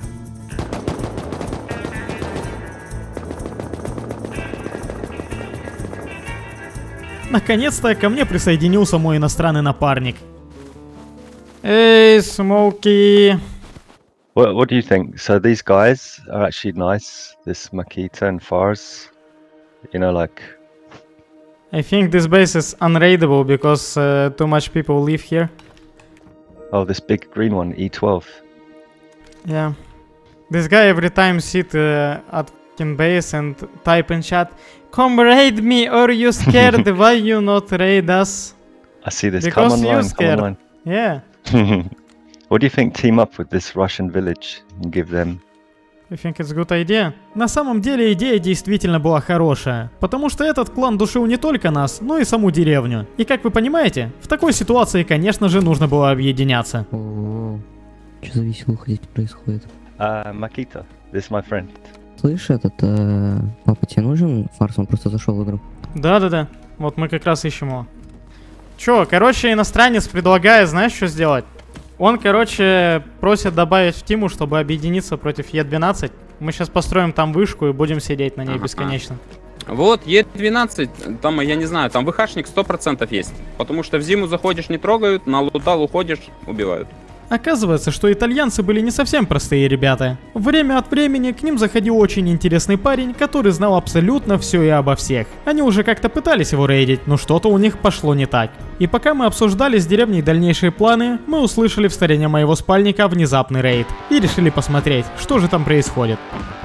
Наконец-то ко мне присоединился мой иностранный напарник. Эй, Смоки! What, what do you think? So these guys are actually nice, this Makita and Fars, you know, like... I think this base is unraidable because uh, too much people live here. Oh, this big green one, E twelve. Yeah. This guy every time sit uh, at fucking base and type in chat, come raid me, or you scared, why you not raid us? I see this, Because come you online, scared. come online. Yeah. What do you think, team up with this Russian village and give them... I think it's a good idea. На самом деле идея действительно была хорошая, потому что этот клан душил не только нас, но и саму деревню. И как вы понимаете, в такой ситуации, конечно же, нужно было объединяться. О, что за веселуха здесь происходит? Uh, Makita, this is my friend. Слышь, этот, э, папа, тебе нужен фарс? Он просто зашел в игру. Да-да-да, вот мы как раз ищем его. Чё, короче, иностранец предлагает, знаешь, что сделать? Он, короче, просит добавить в тиму, чтобы объединиться против Е двенадцать. Мы сейчас построим там вышку и будем сидеть на ней ага. бесконечно. Вот, Е двенадцать, там, я не знаю, там ВХшник сто процентов есть. Потому что в зиму заходишь, не трогают, на лутал уходишь, убивают. Оказывается, что итальянцы были не совсем простые ребята. Время от времени к ним заходил очень интересный парень, который знал абсолютно все и обо всех. Они уже как-то пытались его рейдить, но что-то у них пошло не так. И пока мы обсуждали с деревней дальнейшие планы, мы услышали в стороне моего спальника внезапный рейд. И решили посмотреть, что же там происходит.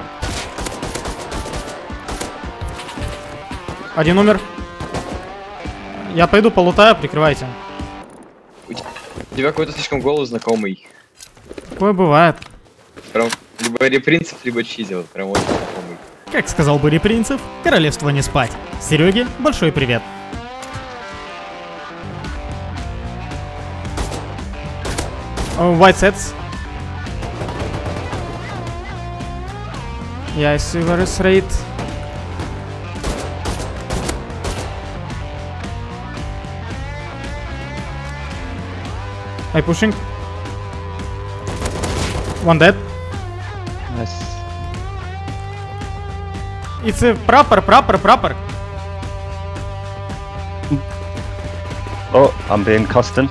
Один умер. Я пойду полутаю, прикрывайте. У тебя какой-то слишком голос знакомый. Такое бывает. Прям либо Репринцев, либо Чизел. Прям очень знакомый. Как сказал бы Репринцев, королевство не спать. Сереге большой привет. White sets. Yeah, I see where is raid. I pushing. One dead. Nice. It's a proper, proper, proper. Oh, I'm being constant.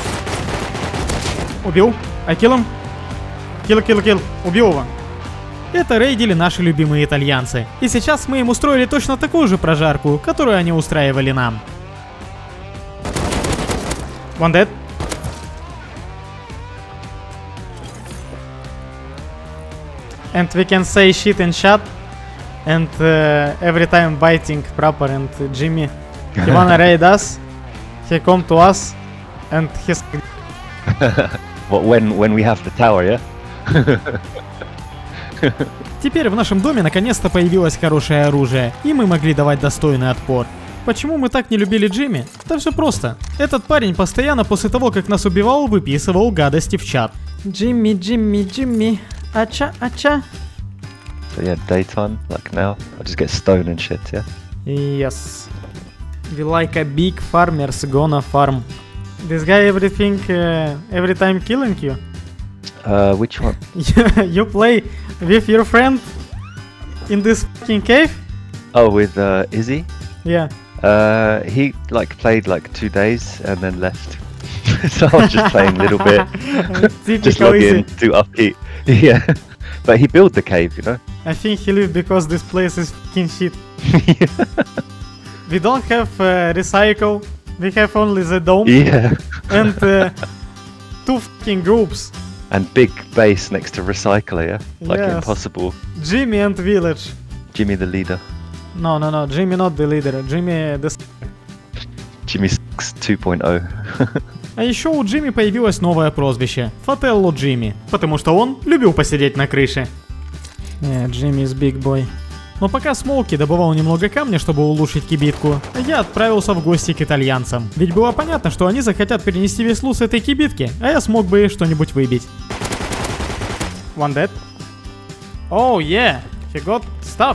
Убил. I kill him. Kill, kill, kill. Убил его. Это рейдили наши любимые итальянцы. И сейчас мы им устроили точно такую же прожарку, которую они устраивали нам. One dead. And we can say shit in chat. And uh, every time biting proper and uh, Jimmy, he wanna raid us. He come to us and he's... What, when, when we have the tower, yeah? Теперь в нашем доме наконец-то появилось хорошее оружие, и мы могли давать достойный отпор. Почему мы так не любили Джимми? Да все просто. Этот парень постоянно после того, как нас убивал, выписывал гадости в чат. Джимми, Джимми, Джимми, ача, ача. So yeah, daytime, like now, I just get stoned and shit, yeah? Yes. We like a big farmers gonna farm. This guy everything, uh, every time killing you. Uh, which one? You play with your friend in this fucking cave? Oh, with uh, Izzy? Yeah. Uh, he like played like two days and then left. So I was just playing a little bit. Just log in, do upkeep. Yeah. But he built the cave, you know? I think he left because this place is fucking shit. We don't have uh, recycle. We have only the dome. Yeah. And uh, two fucking groups. And big base next to recycler, yeah? Like Yes. impossible. Jimmy and village. Jimmy the leader. No, no, no. Jimmy not the leader. Jimmy the... Jimmy two point oh. А еще у Джимми появилось новое прозвище — Фателло Джимми, потому что он любил посидеть на крыше. Yeah, Джимми is big boy. Но пока Смолки добывал немного камня, чтобы улучшить кибитку, я отправился в гости к итальянцам. Ведь было понятно, что они захотят перенести весь лут с этой кибитки, а я смог бы что-нибудь выбить. One dead. Oh yeah, he got stuff.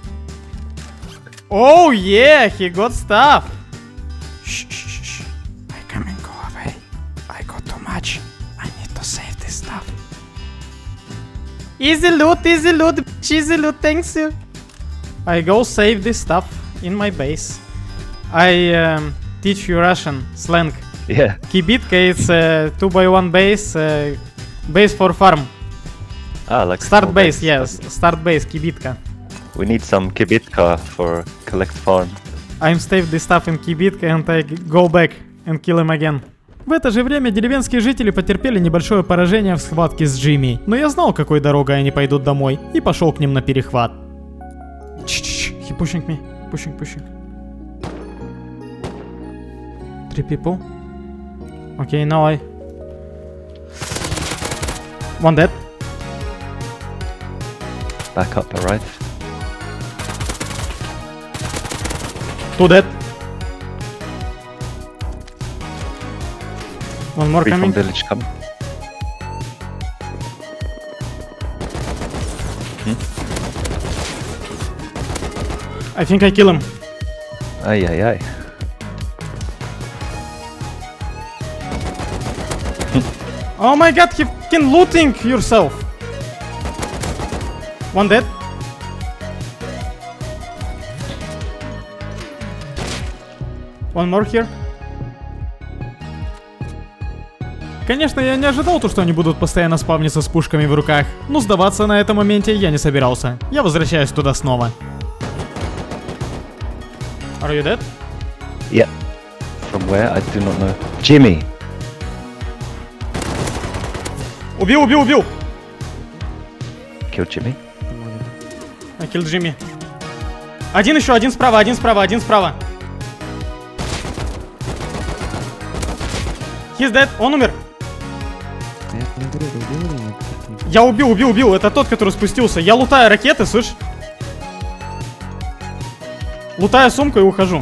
Oh yeah, he got stuff. Shh, shh, shh. I come and go away. I got too much. I need to save this stuff. Easy loot, easy loot, easy loot, thanks you. I go save this stuff in my base. I um, teach you Russian slang. Yeah. Kibitka is a two by one base, uh, base for farm. Ah, like Start small base, yes, start base, kibitka. We need some kibitka for collect farm. I'm save this stuff in kibitka and I go back and kill him again. В это же время деревенские жители потерпели небольшое поражение в схватке с Джимми, но я знал, какой дорогой они пойдут домой, и пошел к ним на перехват. He pushing me, pushing, pushing. Three people. Okay, now I... One dead. Back up, alright. Two dead. One more Three coming. from village come. I think I kill him. Ay, ay, ay. Oh my god, he fucking looting yourself. One dead. One more here. Конечно, я не ожидал то, что они будут постоянно спавниться с пушками в руках, но сдаваться на этом моменте я не собирался. Я возвращаюсь туда снова. Are you dead? Yeah. From where? I do not know. Jimmy! Убил, убил, убил! Kill Jimmy? I killed Jimmy. Один еще, один справа, один справа, один справа. He's dead, он умер. Я убил, убил, убил, это тот, который спустился. Я лутаю ракеты, слышь? Лутаю сумку и ухожу.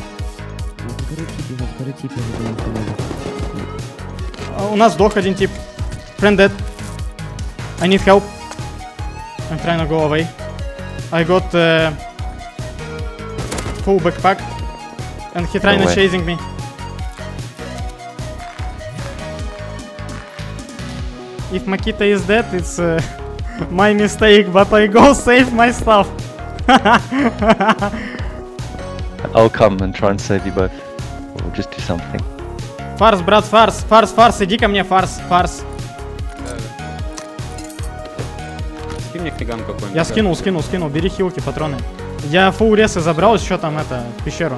А, у нас сдох один тип. Friend dead. I need help. I'm trying to go away. I got uh, full backpack. And he trying No to way. chasing me. If Makita is dead, it's uh, my mistake, but I go save my stuff. I'll come and try and save you both. Or just do something. Фарс, брат, фарс, фарс, фарс, иди ко мне, фарс, фарс. мне фиган какой-нибудь. Я скинул, скинул, скинул. Бери хилки, патроны. Я фул ресы забрал, еще там это, в пещеру.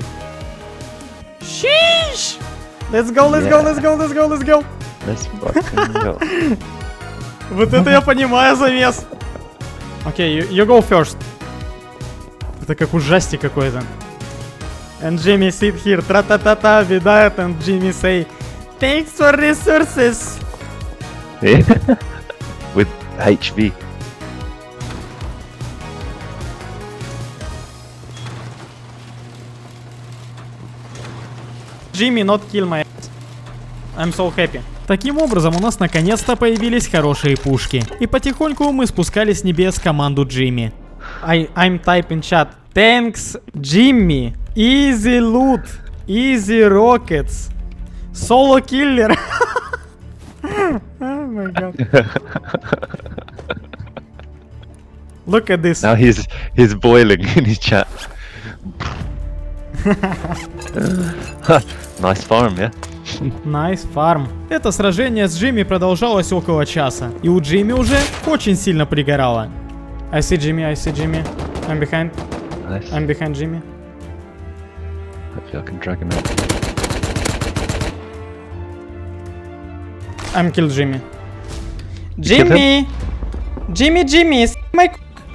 Шиш! Let's go, let's go, let's go, let's go, let's go. Let's fucking go. Вот это я понимаю замес. Окей, okay, you, you go first. Это как ужастик какой-то. And Jimmy sit here, тра-та-та-та, видает, and Jimmy say, thanks for resources. Yeah. With H V. Jimmy, not kill my ass. I'm so happy. Таким образом, у нас наконец-то появились хорошие пушки. И потихоньку мы спускались с небес команду Джимми. I, I'm typing chat. Thanks, Jimmy. Easy loot. Easy rockets. Solo killer. Oh my god. Look at this. Now he's he's boiling in his chat. Nice farm, yeah? Nice farm. Это сражение с Джимми продолжалось около часа. И у Джимми уже очень сильно пригорало. I see Jimmy, I see Jimmy. I'm behind. Nice. I'm behind Jimmy. Hopefully I can drag him out. I'm killed Jimmy. You Jimmy! Jimmy, Jimmy, my...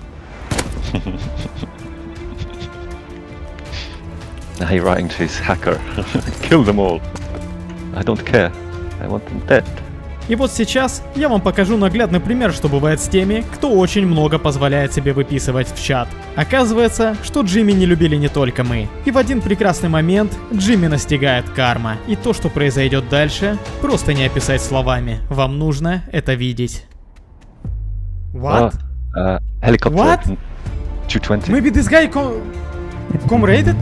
Now he's writing to his hacker. Kill them all. I don't care. I want them dead. И вот сейчас я вам покажу наглядный пример, что бывает с теми, кто очень много позволяет себе выписывать в чат. Оказывается, что Джимми не любили не только мы. И в один прекрасный момент Джимми настигает карма. И то, что произойдет дальше, просто не описать словами. Вам нужно это видеть. What? Oh, uh, helicopter. What? two twenty. Maybe this guy com... comrated?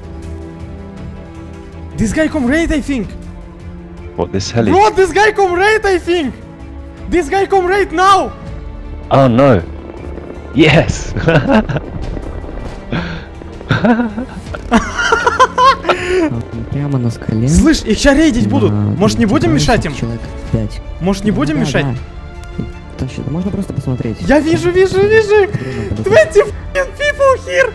This guy comrated, I think. What, this heli? Bro, this guy comrated, I think. This guy comrated now. Oh no. Yes. Прямо на скале. Слышь, их сейчас рейдить будут. Может, не будем мешать им? Человек пять. Может, не будем Да, мешать? да. Точно, можно просто посмотреть. Я вижу, вижу, вижу. twenty people here.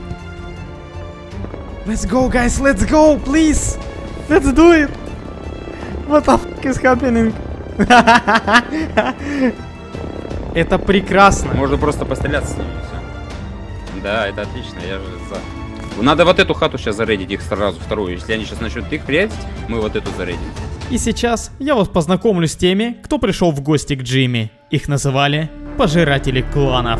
Let's go, guys, let's go, please. Let's do it. What the fuck is happening? Это прекрасно. Можно просто пострелять с ними. Все. Да, это отлично, я же за. Надо вот эту хату сейчас зарейдить, их сразу вторую. Если они сейчас начнут их рейдить, мы вот эту зарейдим. И сейчас я вас познакомлю с теми, кто пришел в гости к Джимми. Их называли пожиратели кланов.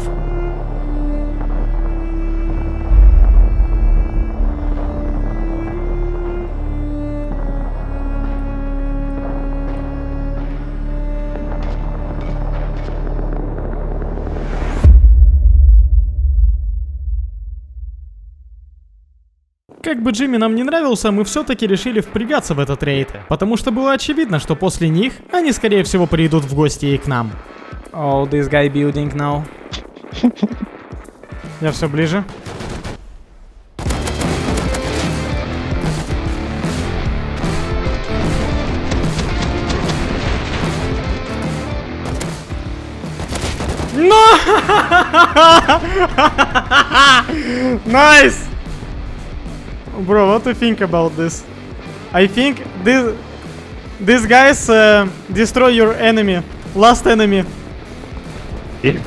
Как бы Джимми нам не нравился, мы все-таки решили впрягаться в этот рейд, потому что было очевидно, что после них они скорее всего придут в гости и к нам. Oh, this guy building now. Я все ближе. No! Nice! Bro, what do you think about this? I think this, these guys uh, destroy your enemy, last enemy. Yeah.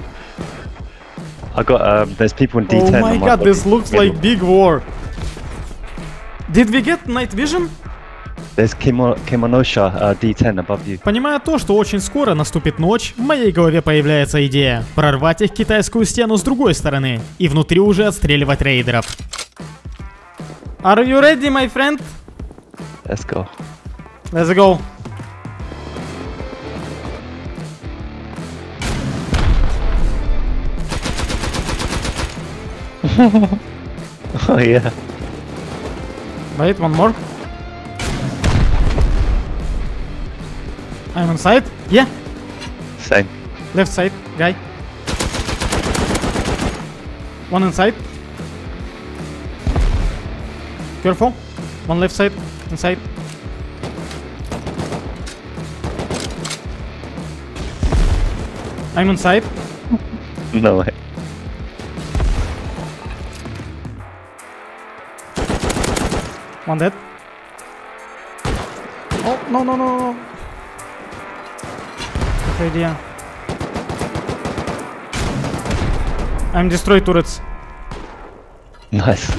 I got um. There's people in D ten. Oh my god, my this looks middle. Like big war. Did we get night vision? There's Kimo Kimonosha uh, D ten above you. Понимая то, что очень скоро наступит ночь, в моей голове появляется идея прорвать их китайскую стену с другой стороны и внутри уже отстреливать рейдеров. Are you ready, my friend? Let's go. Let's go. Oh yeah. Wait, one more. I'm inside. Yeah. Same. Left side, guy. One inside. Careful. One left side. Inside. I'm inside. No way. One dead. Oh, no, no, no. Good idea. I'm destroyed turrets. Nice.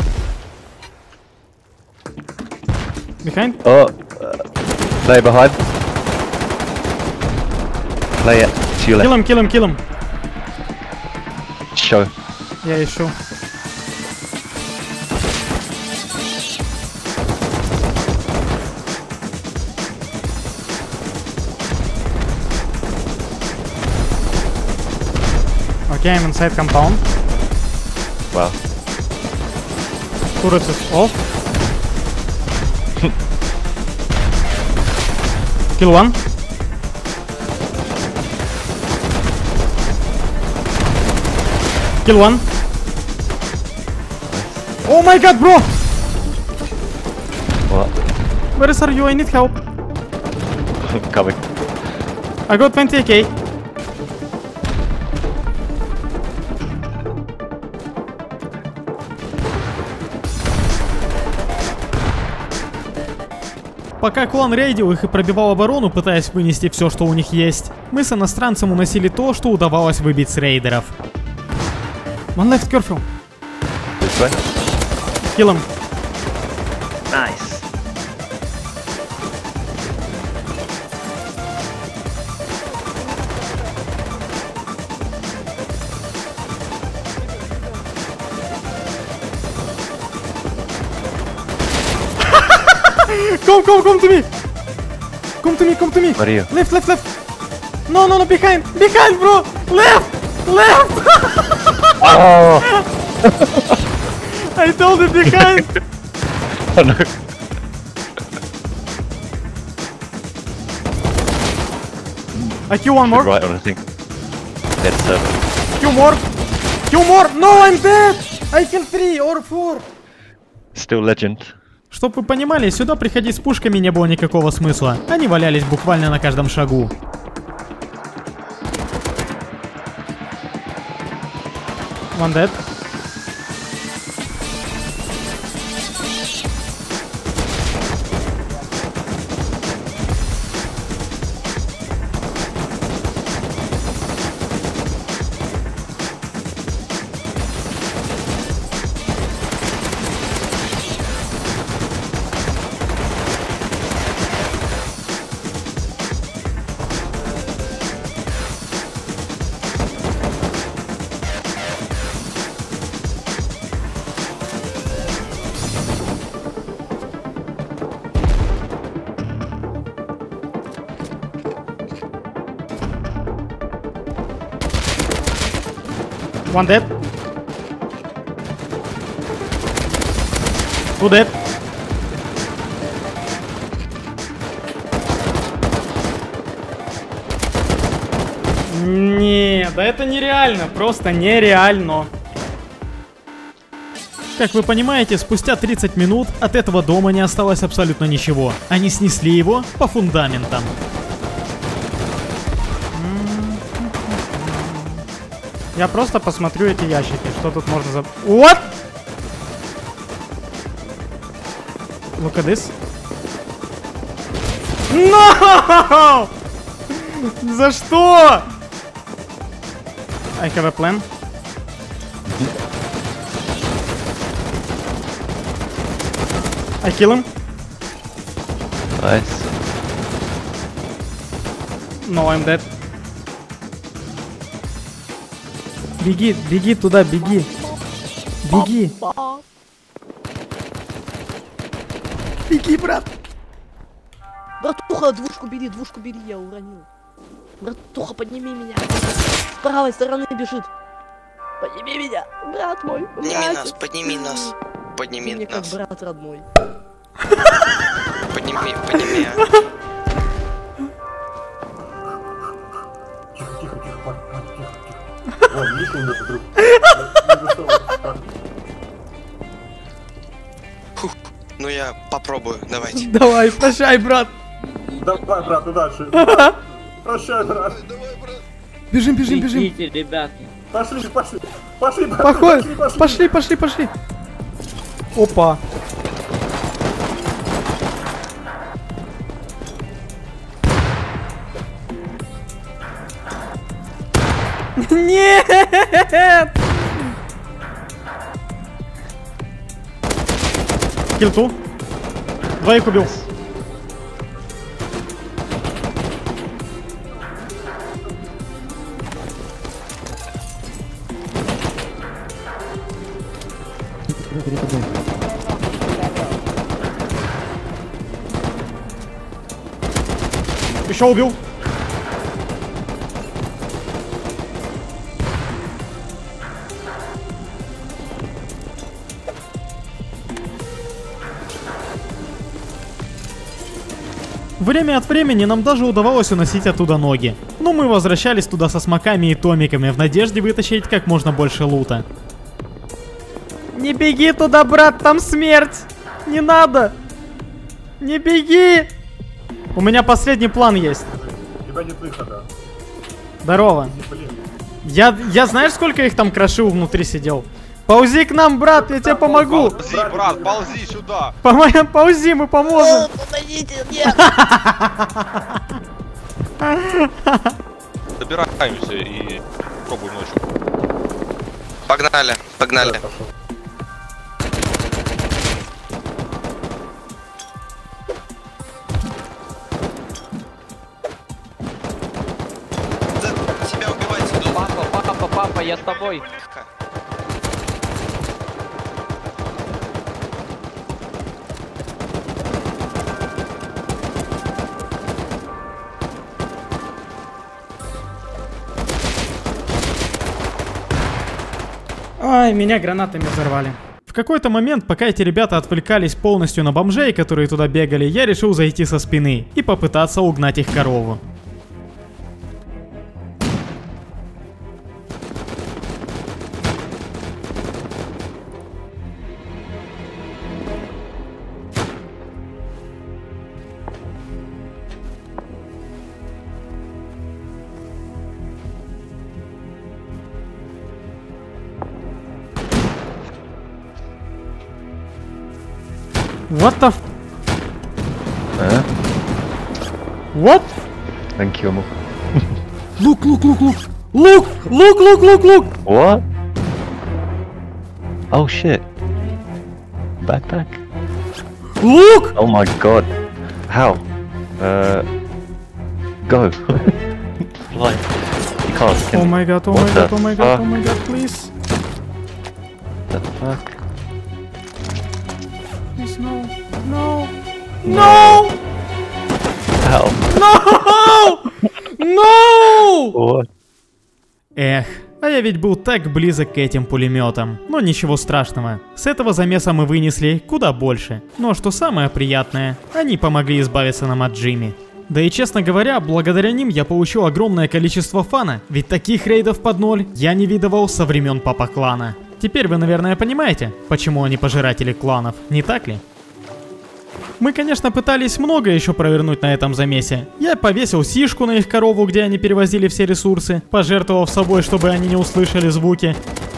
Behind? Oh, uh, play behind. Play it. To your Kill left. him, kill him, kill him. Show. Yeah, yeah, sure. Okay, I'm inside compound. Wow. Turret is off. Kill one. Kill one. Oh my god, bro! What? Where are you? I need help. Coming. I got twenty A K. Пока клан рейдил их и пробивал оборону, пытаясь вынести все, что у них есть, мы с иностранцем уносили то, что удавалось выбить с рейдеров. One left, curfew. This way. Kill him. Nice. Come, come, come to me! Come to me, come to me! Where are you? Left, left, left! No, no, no, behind! Behind, bro! Left! Left! Oh! I told him behind! Oh no. I kill one more. Right on, I think. Dead seven. Kill more! Kill more! No, I'm dead! I killed three or four! Still legend. Чтоб вы понимали, сюда приходить с пушками не было никакого смысла. Они валялись буквально на каждом шагу. One dead. One dead. Two dead. Не, да это нереально, просто нереально. Как вы понимаете, спустя тридцать минут от этого дома не осталось абсолютно ничего. Они снесли его по фундаментам. Я просто посмотрю эти ящики, что тут можно за... What? Look at this. No! За что? I have a plan. I kill him. Nice. No, I'm dead. Беги, беги туда, беги. Беги. Беги, брат. Братуха, двушку бери, двушку бери, я уронил. Братуха, подними меня. С правой стороны бежит. Подними меня, брат мой. Подними нас, подними нас. Подними Ты мне нас. как брат родной. Подними, подними. Фух, ну я попробую, давайте. Давай, прощай, брат. Давай, брат, удачи. Прощай, брат. Бежим, бежим, бежим. Бегите, ребята. Пошли, пошли, пошли, Поход... пошли, пошли, пошли, пошли, пошли. Опа. Нет! Килту. Двоих убил. Еще убил. Время от времени нам даже удавалось уносить оттуда ноги. Но мы возвращались туда со смоками и томиками в надежде вытащить как можно больше лута. Не беги туда, брат, там смерть! Не надо! Не беги! У меня последний план есть. У тебя нет выхода. Здорово. Я, я знаешь, сколько их там крошил внутри сидел? Ползи к нам, брат, я тебе помогу. Ползи, брат, ползи сюда. Помогаем, ползи, мы поможем. Помогите, нет. Собираемся и пробуем ночью. Погнали, погнали. Папа, папа, папа, я с тобой. Ай, меня гранатами взорвали. В какой-то момент, пока эти ребята отвлекались полностью на бомжей, которые туда бегали, я решил зайти со спины и попытаться угнать их корову. What the f... Uh, What? Thank you. Look, look, look, look! Look! Look, look, look, look! What? Oh shit. Backpack? Look! Oh my god. How? Uh... Go. Fly. You can't. Oh my god, oh What my god, the oh my god, fuck? oh my god, please. The fuck? Please, no. No. No! How? No! No! What? Эх, а я ведь был так близок к этим пулеметам. Но ничего страшного. С этого замеса мы вынесли куда больше. Но что самое приятное, они помогли избавиться нам от Джимми. Да и честно говоря, благодаря ним я получил огромное количество фана, ведь таких рейдов под ноль я не видывал со времен Папа Клана. Теперь вы, наверное, понимаете, почему они пожиратели кланов, не так ли? Мы, конечно, пытались много еще провернуть на этом замесе. Я повесил сишку на их корову, где они перевозили все ресурсы, пожертвовав собой, чтобы они не услышали звуки.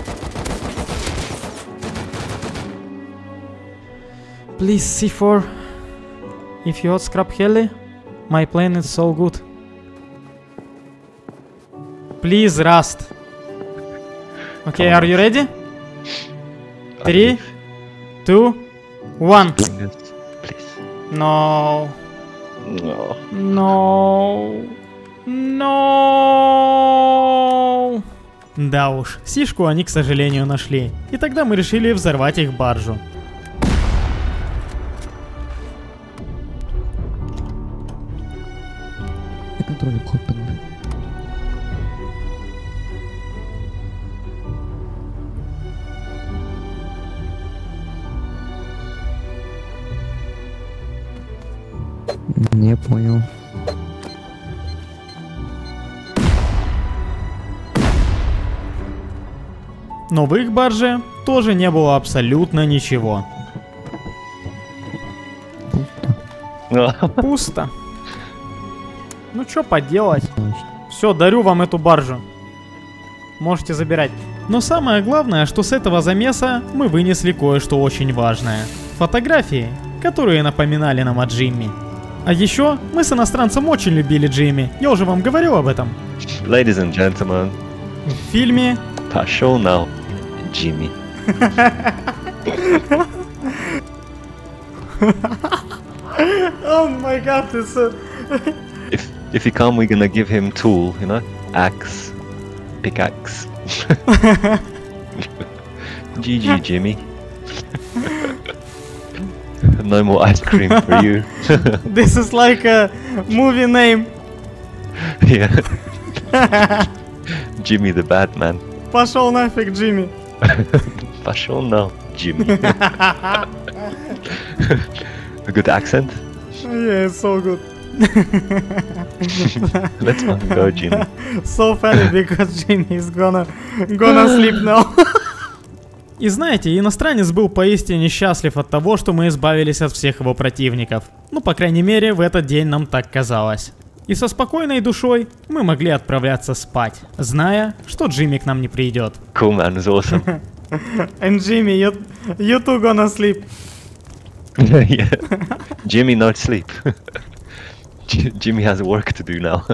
Please, си фор. If you hot scrap heli, my plane is so good. Please, Rust. Okay, are you ready? Three, two, one. No. No. No. No. Да уж, сишку они, к сожалению, нашли. И тогда мы решили взорвать их баржу. Не понял. Но в их барже тоже не было абсолютно ничего. Пусто. Ну что поделать? Все, дарю вам эту баржу. можете забирать. Но самое главное, что с этого замеса мы вынесли кое-что очень важное. Фотографии, которые напоминали нам о Джимми. А еще мы с иностранцем очень любили Джимми. Я уже вам говорил об этом. Ladies and gentlemen. В фильме... Пошел now, Jimmy. Oh my god, it's a... If, if you come, we're gonna give him tool, you know? Axe. Pickaxe. G G, Jimmy. No more ice cream for you. This is like a movie name. Yeah. Jimmy the bad man. Пошел нафиг, Джимми. Пошел now, Jimmy. A good accent? Yeah, it's so good. Let's fucking go, Jimmy. So funny because Jimmy is gonna gonna sleep now. И знаете, иностранец был поистине счастлив от того, что мы избавились от всех его противников. Ну, по крайней мере, в этот день нам так казалось. И со спокойной душой мы могли отправляться спать, зная, что Джимми к нам не придет. Cool, man, it's awesome. And Jimmy, you, you too gonna sleep. Yeah. Jimmy not sleep. Jimmy has work to do now.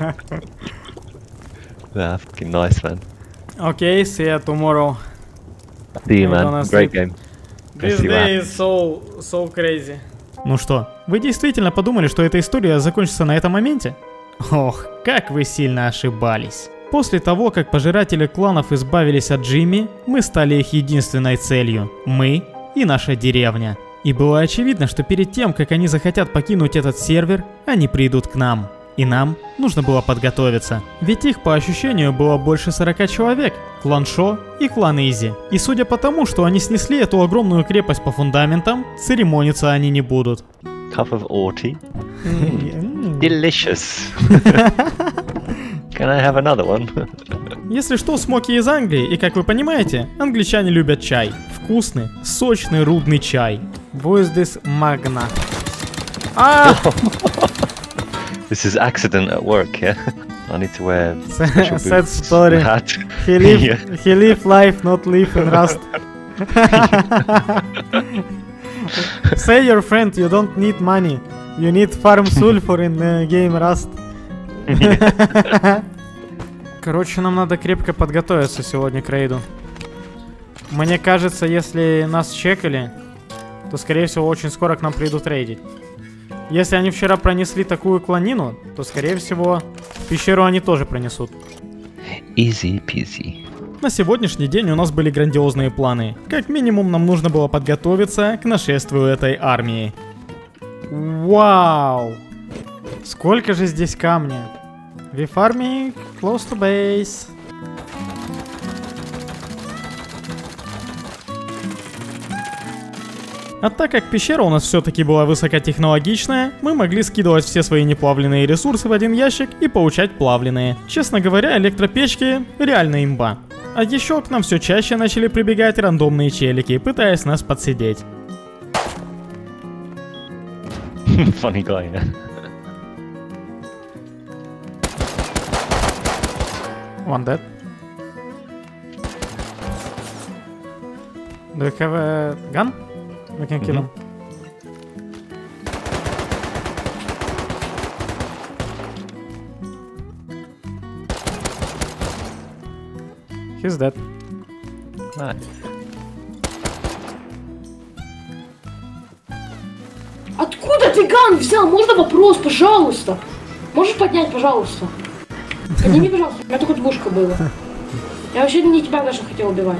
Yeah, fucking nice, man. Okay, see you tomorrow. See you, man. Great game. This day is so, so crazy. Ну что, вы действительно подумали, что эта история закончится на этом моменте? Ох, как вы сильно ошибались. После того, как пожиратели кланов избавились от Джимми, мы стали их единственной целью. Мы и наша деревня. И было очевидно, что перед тем, как они захотят покинуть этот сервер, они придут к нам. И нам нужно было подготовиться. Ведь их, по ощущению, было больше сорока человек. Клан Шо и клан Изи. И судя по тому, что они снесли эту огромную крепость по фундаментам, церемониться они не будут. Cup of orty. Delicious. Can I have another one? Если что, Смоки из Англии, и как вы понимаете, англичане любят чай. Вкусный, сочный, рудный чай. Who is this Magna? Ah! This is accident at work, yeah? I need to wear special Sad boots, story. hat. He live, Yeah. he live life, not live in Rust. Say your friend, you don't need money. You need farm sulfur in uh, game Rust. Короче, нам надо крепко подготовиться сегодня к рейду. Мне кажется, если нас чекали, то, скорее всего, очень скоро к нам придут рейдить. Если они вчера пронесли такую кланину, то, скорее всего, пещеру они тоже пронесут. Easy peasy. На сегодняшний день у нас были грандиозные планы. Как минимум, нам нужно было подготовиться к нашествию этой армии. Вау! Сколько же здесь камня? We farming close to base. А так как пещера у нас все-таки была высокотехнологичная, мы могли скидывать все свои неплавленные ресурсы в один ящик и получать плавленные. Честно говоря, электропечки реально имба. А еще к нам все чаще начали прибегать рандомные челики, пытаясь нас подсидеть. Funny guy, yeah. One dead. Do you have a gun? We can kill him. He's dead. Nice. Откуда ты ган взял? Можно вопрос, пожалуйста? Можешь поднять, пожалуйста? Подними, пожалуйста, у меня только двушка была. Я вообще не тебя даже хотел убивать.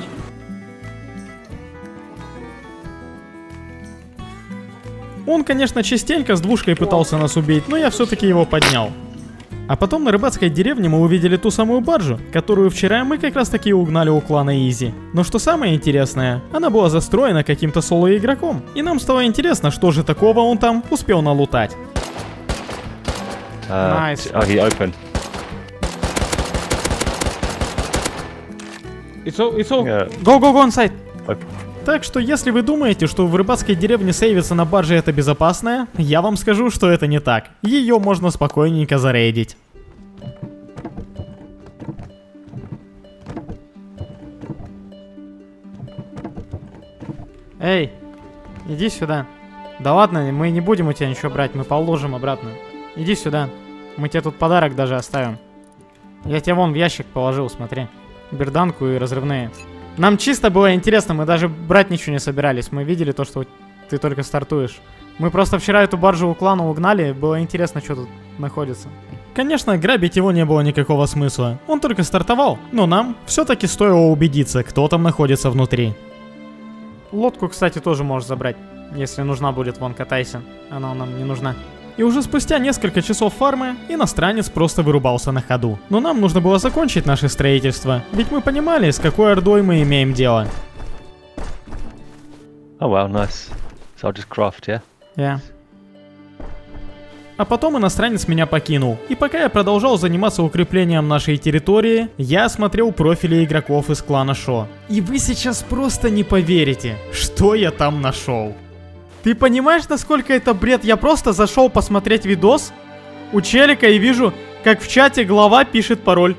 Он, конечно, частенько с двушкой пытался нас убить, но я все-таки его поднял. А потом на рыбацкой деревне мы увидели ту самую баржу, которую вчера мы как раз таки угнали у клана Изи. Но что самое интересное, она была застроена каким-то соло-игроком. И нам стало интересно, что же такого он там успел налутать. Uh, Nice. Oh, he opened. It's all, it's all. Yeah. Go, go, go on site. Open. Так что, если вы думаете, что в рыбацкой деревне сейвиться на барже это безопасно, я вам скажу, что это не так. Ее можно спокойненько зарейдить. Эй, иди сюда. Да ладно, мы не будем у тебя ничего брать, мы положим обратно. Иди сюда. Мы тебе тут подарок даже оставим. Я тебе вон в ящик положил, смотри. Берданку и разрывные. Нам чисто было интересно, мы даже брать ничего не собирались. Мы видели то, что ты только стартуешь. Мы просто вчера эту баржу у клана угнали, было интересно, что тут находится. Конечно, грабить его не было никакого смысла. Он только стартовал, но нам все-таки стоило убедиться, кто там находится внутри. Лодку, кстати, тоже можешь забрать. Если нужна будет, вон, катайся. Она нам не нужна. И уже спустя несколько часов фармы, иностранец просто вырубался на ходу. Но нам нужно было закончить наше строительство, ведь мы понимали, с какой ордой мы имеем дело. Oh wow, nice. So I'll just craft, yeah? Yeah. А потом иностранец меня покинул, и пока я продолжал заниматься укреплением нашей территории, я смотрел профили игроков из клана Шо. И вы сейчас просто не поверите, что я там нашел. Ты понимаешь, насколько это бред? Я просто зашел посмотреть видос у челика и вижу, как в чате глава пишет пароль.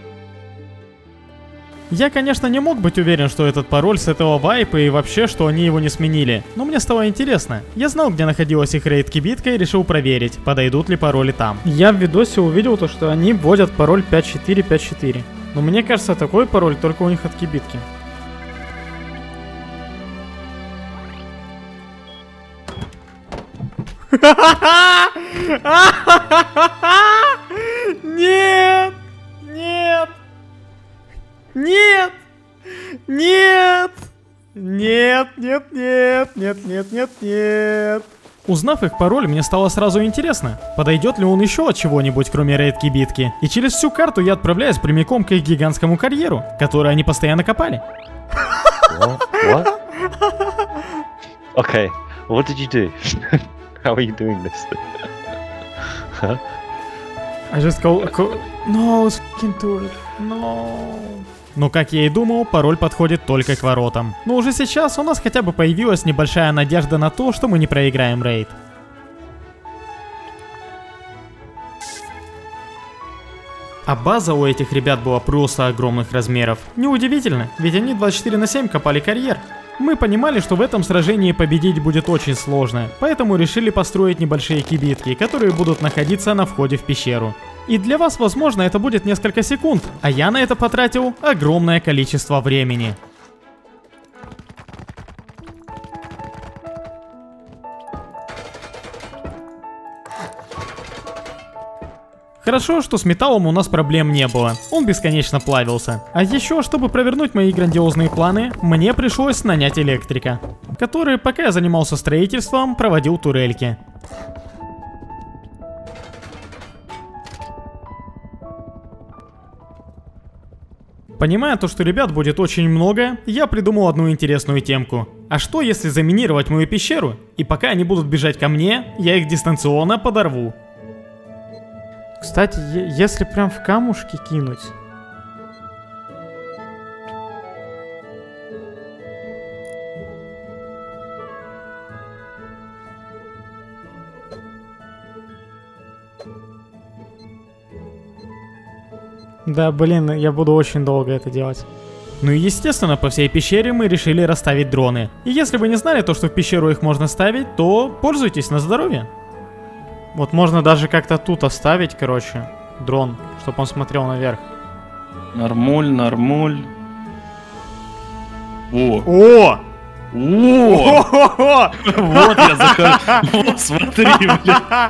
Я, конечно, не мог быть уверен, что этот пароль с этого вайпа и вообще, что они его не сменили. Но мне стало интересно. Я знал, где находилась их рейд-кибитка и решил проверить, подойдут ли пароли там. Я в видосе увидел то, что они вводят пароль пять четыре пять четыре. Но мне кажется, такой пароль только у них от кибитки. Нет! Нет! Нет! Нет! Нет, нет, нет, нет, нет, нет, нет. Узнав их пароль, мне стало сразу интересно, подойдет ли он еще от чего-нибудь, кроме рейд-кибитки. И через всю карту я отправляюсь прямиком к их гигантскому карьеру, который они постоянно копали. What? What? Okay, what did you do? How are you doing this? Huh? I just go... go... No, fucking turret. No. Но, как я и думал, пароль подходит только к воротам. Но уже сейчас у нас хотя бы появилась небольшая надежда на то, что мы не проиграем рейд. А база у этих ребят была просто огромных размеров. Неудивительно, ведь они двадцать четыре на семь копали карьер. Мы понимали, что в этом сражении победить будет очень сложно, поэтому решили построить небольшие кибитки, которые будут находиться на входе в пещеру. И для вас, возможно, это будет несколько секунд, а я на это потратил огромное количество времени. Хорошо, что с металлом у нас проблем не было, он бесконечно плавился. А еще, чтобы провернуть мои грандиозные планы, мне пришлось нанять электрика, который, пока я занимался строительством, проводил турельки. Понимая то, что ребят будет очень много, я придумал одну интересную темку. А что, если заминировать мою пещеру, и пока они будут бежать ко мне, я их дистанционно подорву? Кстати, если прям в камушки кинуть... Да, блин, я буду очень долго это делать. Ну и естественно, по всей пещере мы решили расставить дроны. И если вы не знали то, что в пещеру их можно ставить, то пользуйтесь на здоровье. Вот можно даже как-то тут оставить, короче, дрон, чтобы он смотрел наверх. Нормуль, нормуль. О! О! О! Вот я захожу. Вот смотри, бля.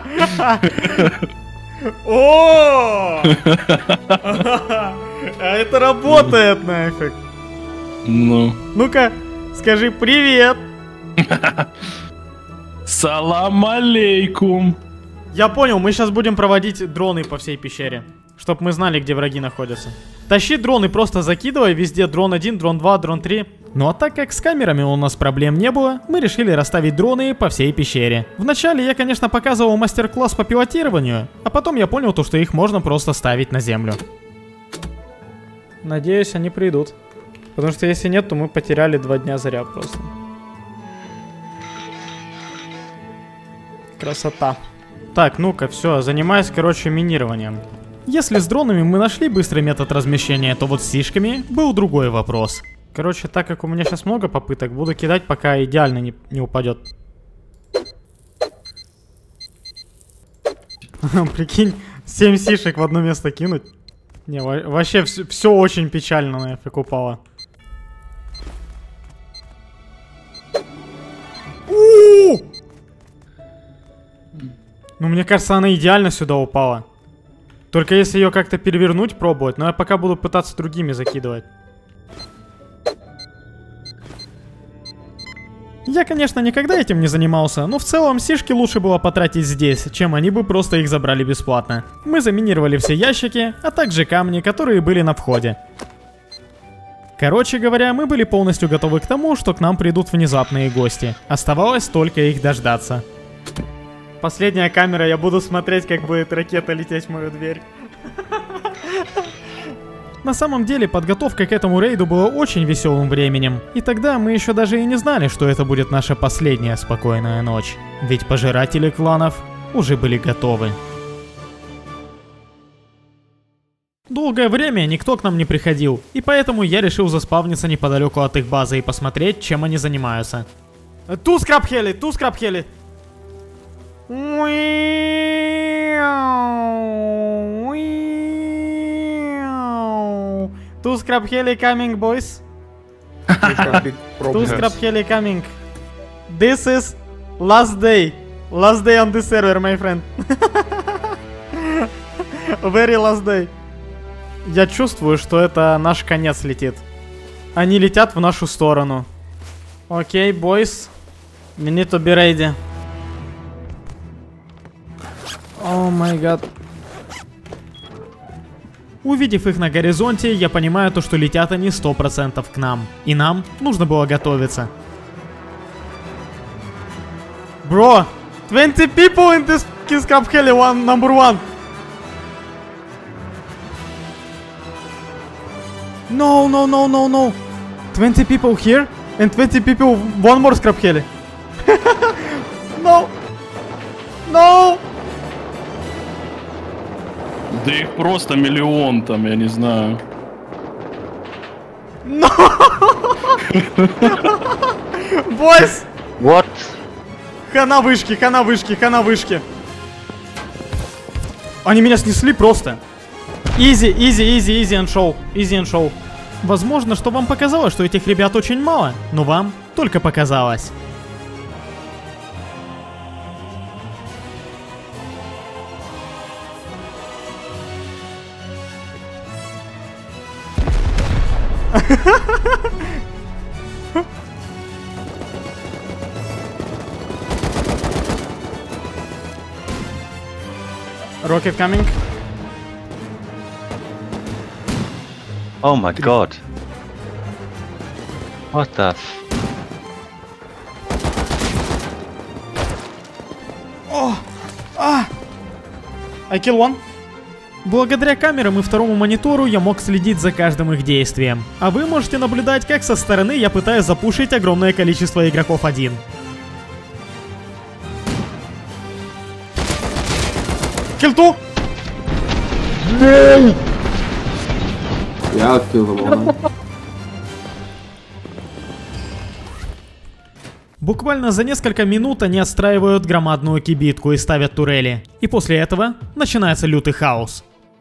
О! А это работает нафиг. Ну. Ну-ка, скажи привет. Салам алейкум. Я понял, мы сейчас будем проводить дроны по всей пещере, чтобы мы знали, где враги находятся. Тащи дроны, просто закидывай везде дрон один, дрон два, дрон три. Ну а так как с камерами у нас проблем не было, мы решили расставить дроны по всей пещере. Вначале я, конечно, показывал мастер-класс по пилотированию, а потом я понял то, что их можно просто ставить на землю. Надеюсь, они придут. Потому что если нет, то мы потеряли два дня зря просто. Красота. Так, ну-ка, все, занимаюсь, короче, минированием. Если с дронами мы нашли быстрый метод размещения, то вот с сишками был другой вопрос. Короче, так как у меня сейчас много попыток, буду кидать, пока идеально не, не упадет. Прикинь, семь сишек в одно место кинуть. Не, вообще все, все очень печально нафиг упало. Ну, мне кажется, она идеально сюда упала. Только если ее как-то перевернуть, пробовать. Но я пока буду пытаться другими закидывать. Я, конечно, никогда этим не занимался, но в целом сишки лучше было потратить здесь, чем они бы просто их забрали бесплатно. Мы заминировали все ящики, а также камни, которые были на входе. Короче говоря, мы были полностью готовы к тому, что к нам придут внезапные гости. Оставалось только их дождаться. Последняя камера, я буду смотреть, как будет ракета лететь в мою дверь. На самом деле, подготовка к этому рейду была очень веселым временем. И тогда мы еще даже и не знали, что это будет наша последняя спокойная ночь. Ведь пожиратели кланов уже были готовы. Долгое время никто к нам не приходил, и поэтому я решил заспавниться неподалеку от их базы и посмотреть, чем они занимаются. Ту скрабхели, ту скрабхели! Two scrap heli coming, boys. Two scrap heli coming. This is last day. Last day on this server, my friend. Very last day. Я чувствую, что это наш конец летит. Они летят в нашу сторону. Окей, okay, boys. We need to be ready. О май гад. Увидев их на горизонте, я понимаю то, что летят они сто процентов к нам. И нам нужно было готовиться. Bro, twenty people in this Kingscap heli one, number one. No, no, no, no, no. twenty people here and twenty people one more scrap heli. No. No. Да их просто миллион там, я не знаю. No! Boys! What? Хана вышки, хана вышки, хана вышки. Они меня снесли просто. Easy, easy, easy, easy and show. Easy and show. Возможно, что вам показалось, что этих ребят очень мало, но вам только показалось. Rocket coming. Oh my god. What the f... Oh! Ah! I kill one. Благодаря камерам и второму монитору я мог следить за каждым их действием. А вы можете наблюдать, как со стороны я пытаюсь запушить огромное количество игроков один. Килту! Я открыл. Буквально за несколько минут они отстраивают громадную кибитку и ставят турели. И после этого начинается лютый хаос.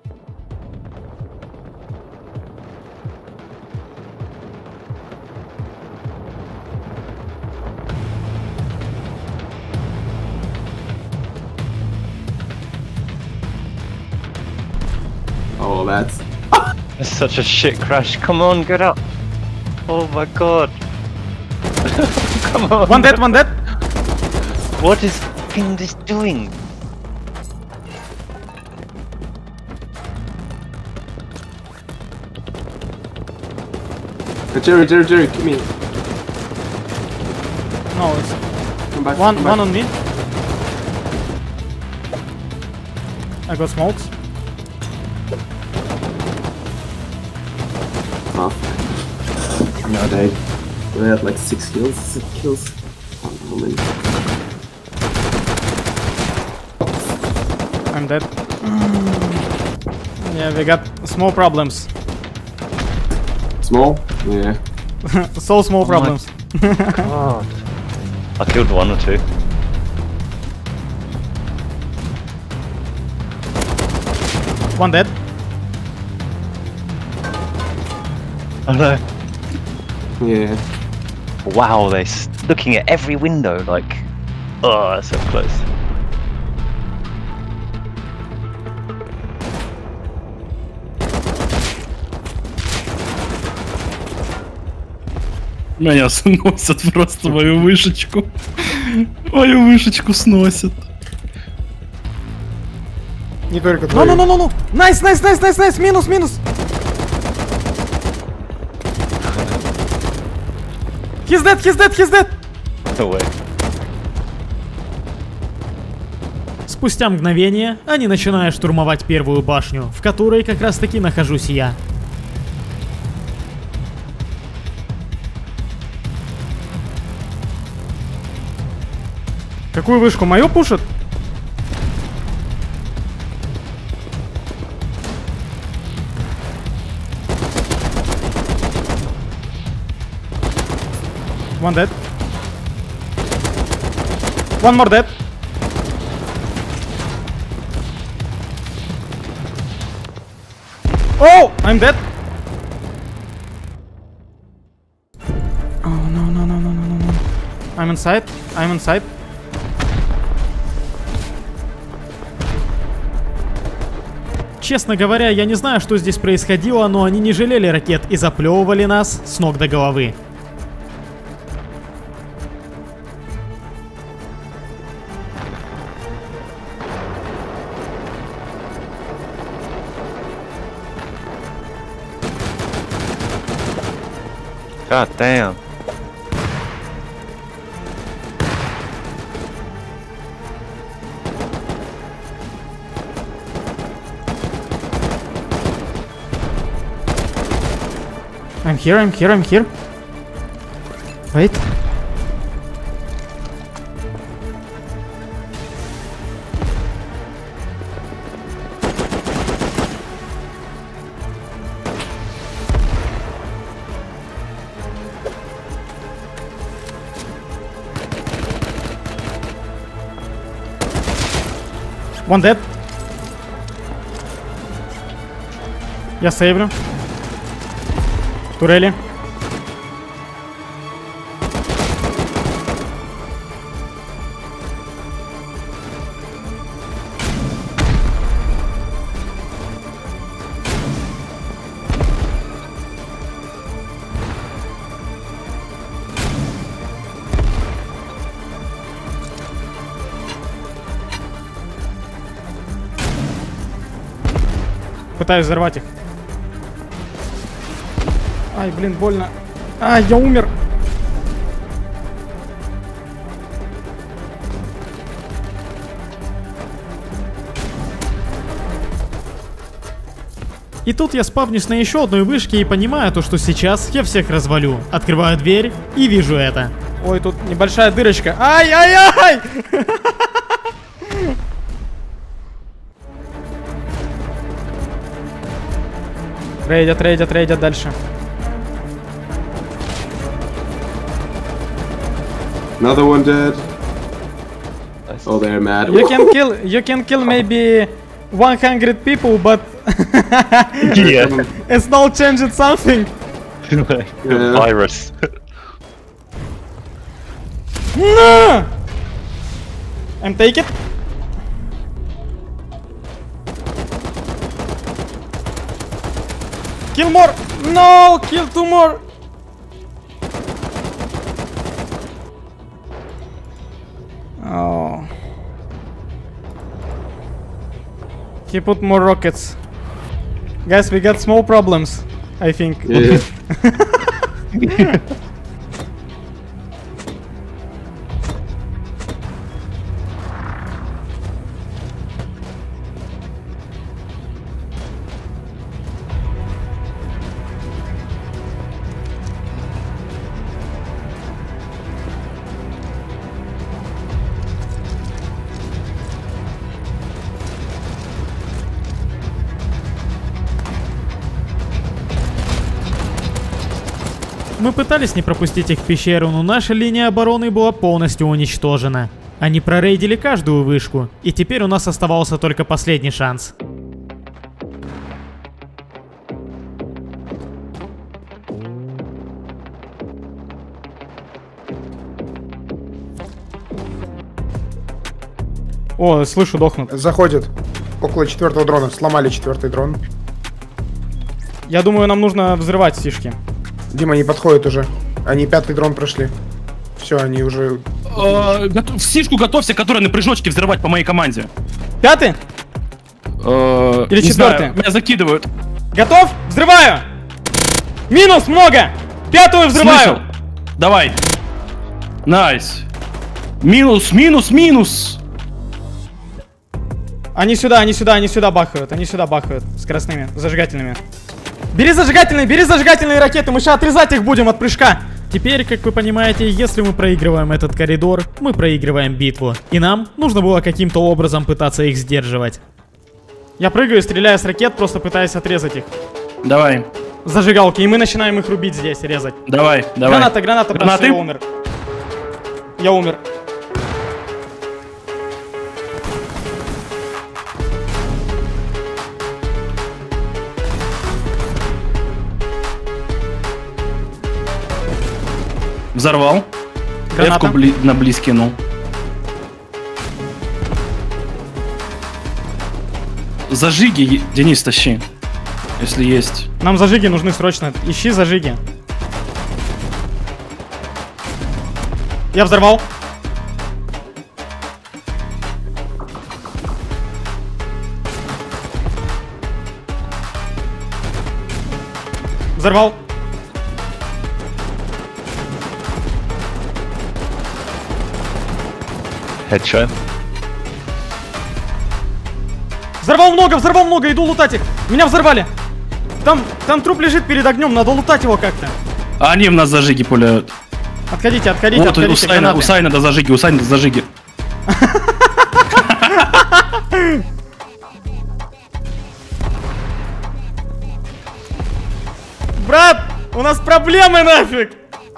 Oh, that's... That's such a shit crash. Come on, get up. Oh my god. Come on. One dead, one dead. What is fucking this doing? Jerry, Jerry, Jerry, give me. No, it's... Come back, one, come one back. on me. I got smokes. Oh. No, I died. I had like six kills. Six kills. Oh, no, man. I'm dead. Yeah, we got small problems. Small? Yeah. So small problems. God. I killed one or two. One dead. Oh no. Yeah. Wow, they're s- looking at every window like, oh, that's so close. Меня сносят просто мою вышечку. Мою вышечку сносят. Не только Ну, твою. ну, ну, ну, ну. Найс, найс, найс, найс, найс. Минус, минус. He's dead, he's dead, he's dead. No way. Спустя мгновение они начинают штурмовать первую башню, в которой как раз таки нахожусь я. Какую вышку? Мою пушат? One dead. One more dead. Oh, I'm dead. Oh no no no no no no no. I'm inside. I'm inside. Честно говоря, я не знаю, что здесь происходило, но они не жалели ракет и заплевывали нас с ног до головы. God damn. I'm here, I'm here, I'm here. Wait. One dead. Я сейвлю. Турели. Пытаюсь взорвать их. Ай, блин, больно. Ай, я умер. И тут я спавнюсь на еще одной вышке и понимаю то, что сейчас я всех развалю. Открываю дверь и вижу это. Ой, тут небольшая дырочка. Ай-ай-ай! Рейдят, рейдят, рейдят дальше. Another one dead. Oh, they're mad. You can kill, you can kill maybe one hundred people, but Yeah. it's not changing something. Yeah. Virus. No! I'm take it. Kill more! No! Kill two more! Oh. He put more rockets. Guys, we got small problems, I think. Yeah. Мы пытались не пропустить их в пещеру, но наша линия обороны была полностью уничтожена. Они прорейдили каждую вышку, и теперь у нас оставался только последний шанс. О, слышу, дохнут. Заходит. Около четвертого дрона. Сломали четвертый дрон. Я думаю, нам нужно взрывать сишки. Дима, они подходят уже. Они пятый дрон прошли. Все, они уже... Э, готов, сишку готовься, которая на прыжочке взрывать по моей команде. Пятый? Э, Или не четвертый? знаю, меня закидывают. Готов? Взрываю! Минус много! Пятую взрываю! Слышал? Давай. Найс. Минус, минус, минус. Они сюда, они сюда, они сюда бахают. Они сюда бахают. Скоростными, зажигательными. Бери зажигательные, бери зажигательные ракеты. Мы сейчас отрезать их будем от прыжка. Теперь, как вы понимаете, если мы проигрываем этот коридор, мы проигрываем битву. И нам нужно было каким-то образом пытаться их сдерживать. Я прыгаю, стреляю с ракет, просто пытаясь отрезать их. Давай. Зажигалки, и мы начинаем их рубить здесь, резать. Давай, давай. Граната, граната, Гранаты? я умер. Я умер. Взорвал. Граната. Эвку бли на близ кинул. Зажиги, Денис, тащи. Если есть. Нам зажиги нужны срочно. Ищи зажиги. Я взорвал. Взорвал. Headshot. Взорвал много, взорвал много, иду лутать их. Меня взорвали. Там, там труп лежит перед огнем, надо лутать его как-то. А они в нас зажиги пуляют. Отходите, отходите, вот, отходите. У Сайна, у Сайна до зажиги, у Сайна до зажиги. Брат, у нас проблемы нафиг.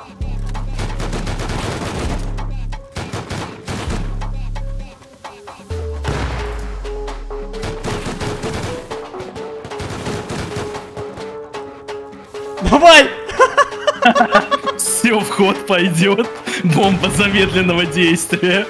Давай! Все, в ход пойдет. Бомба замедленного действия.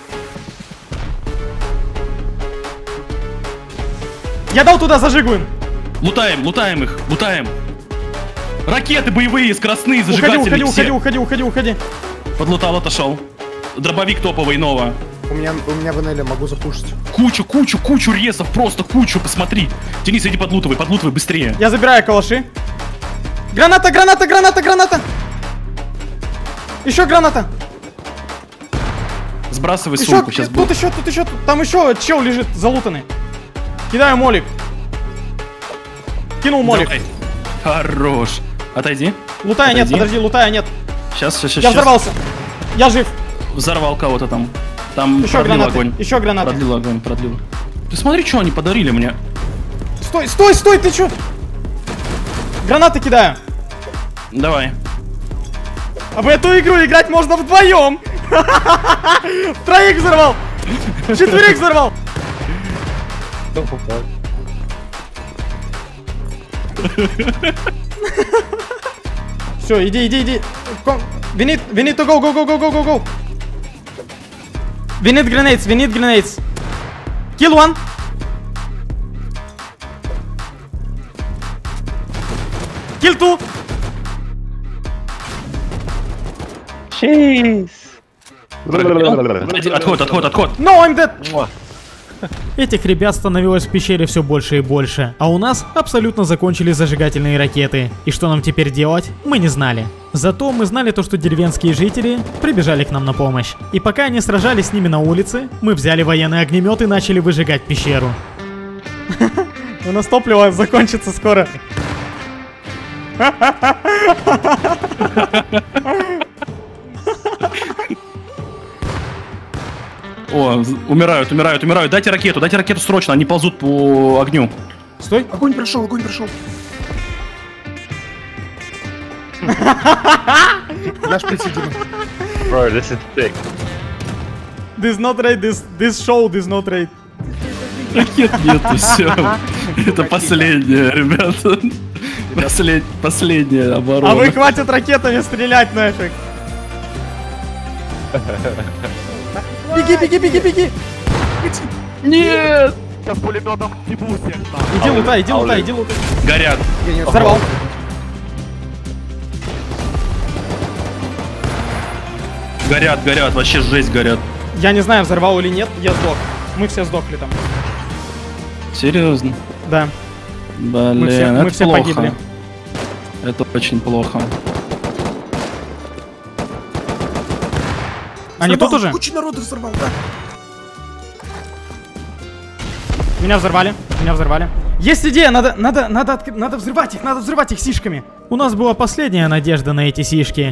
Я дал туда зажигу им. Лутаем, лутаем их, лутаем. Ракеты боевые, скоростные, зажигатели. Уходи, уходи, все. уходи, уходи, уходи, уходи. Подлутал, отошел. Дробовик топовый, Нова. У меня, у меня в эн эл могу запушить. Кучу, кучу, кучу ресов, просто кучу, посмотри. Денис, иди подлутывай, подлутывай, быстрее. Я забираю калаши. Граната, граната, граната, граната. Еще граната. Сбрасывай еще, сумку, сейчас тут будет. еще, тут еще, тут, там еще чел лежит залутанный. Кидаю молик. Кинул молик. Давай. Хорош. Отойди. Лутая Отойди. нет, подожди, лутая нет. Сейчас, сейчас, сейчас. Я взорвался. Я жив. Взорвал кого-то там. Там еще продлил гранаты. огонь. Еще гранаты. Продлил огонь, продлил. Ты смотри, что они подарили мне. Стой, стой, стой, ты че? Гранаты кидаю. Давай. А в эту игру играть можно вдвоем. Троих взорвал. Четверых взорвал. Все, иди, иди, иди. We need, we need to go, go, go, go, go, go, go. We need grenades, we need grenades. Kill one. Kill two. Cheese. Отход, отход, отход. No, I'm dead. Этих ребят становилось в пещере все больше и больше, а у нас абсолютно закончились зажигательные ракеты. И что нам теперь делать, мы не знали. Зато мы знали то, что деревенские жители прибежали к нам на помощь. И пока они сражались с ними на улице, мы взяли военный огнемет и начали выжигать пещеру. У нас топливо закончится скоро. О, умирают, умирают, умирают. Дайте ракету, дайте ракету срочно, они ползут по огню. Стой. Огонь прошел, огонь прошел. Наш прецедент. Bro, this is sick. This not raid, this, this show, this not raid. Ракет нету, все. Это последнее, ребята. Послед... Последняя оборона. А вы хватит ракетами стрелять нафиг. Беги, беги, беги, беги. Нет! Сейчас пулеметом ебу всех. Иди лутай, иди лутай, иди лутай. Горят. Взорвал. Горят, горят, вообще жесть горят. Я не знаю, взорвал или нет, я сдох. Мы все сдохли там. Серьезно? Да. Блин, мы все, это мы все плохо. погибли. Это очень плохо. Они Взорвал, тут уже? Куча народу взорвал, да. Меня взорвали, меня взорвали. Есть идея, надо, надо, надо, отк... надо взрывать их, надо взрывать их сишками. У нас была последняя надежда на эти сишки.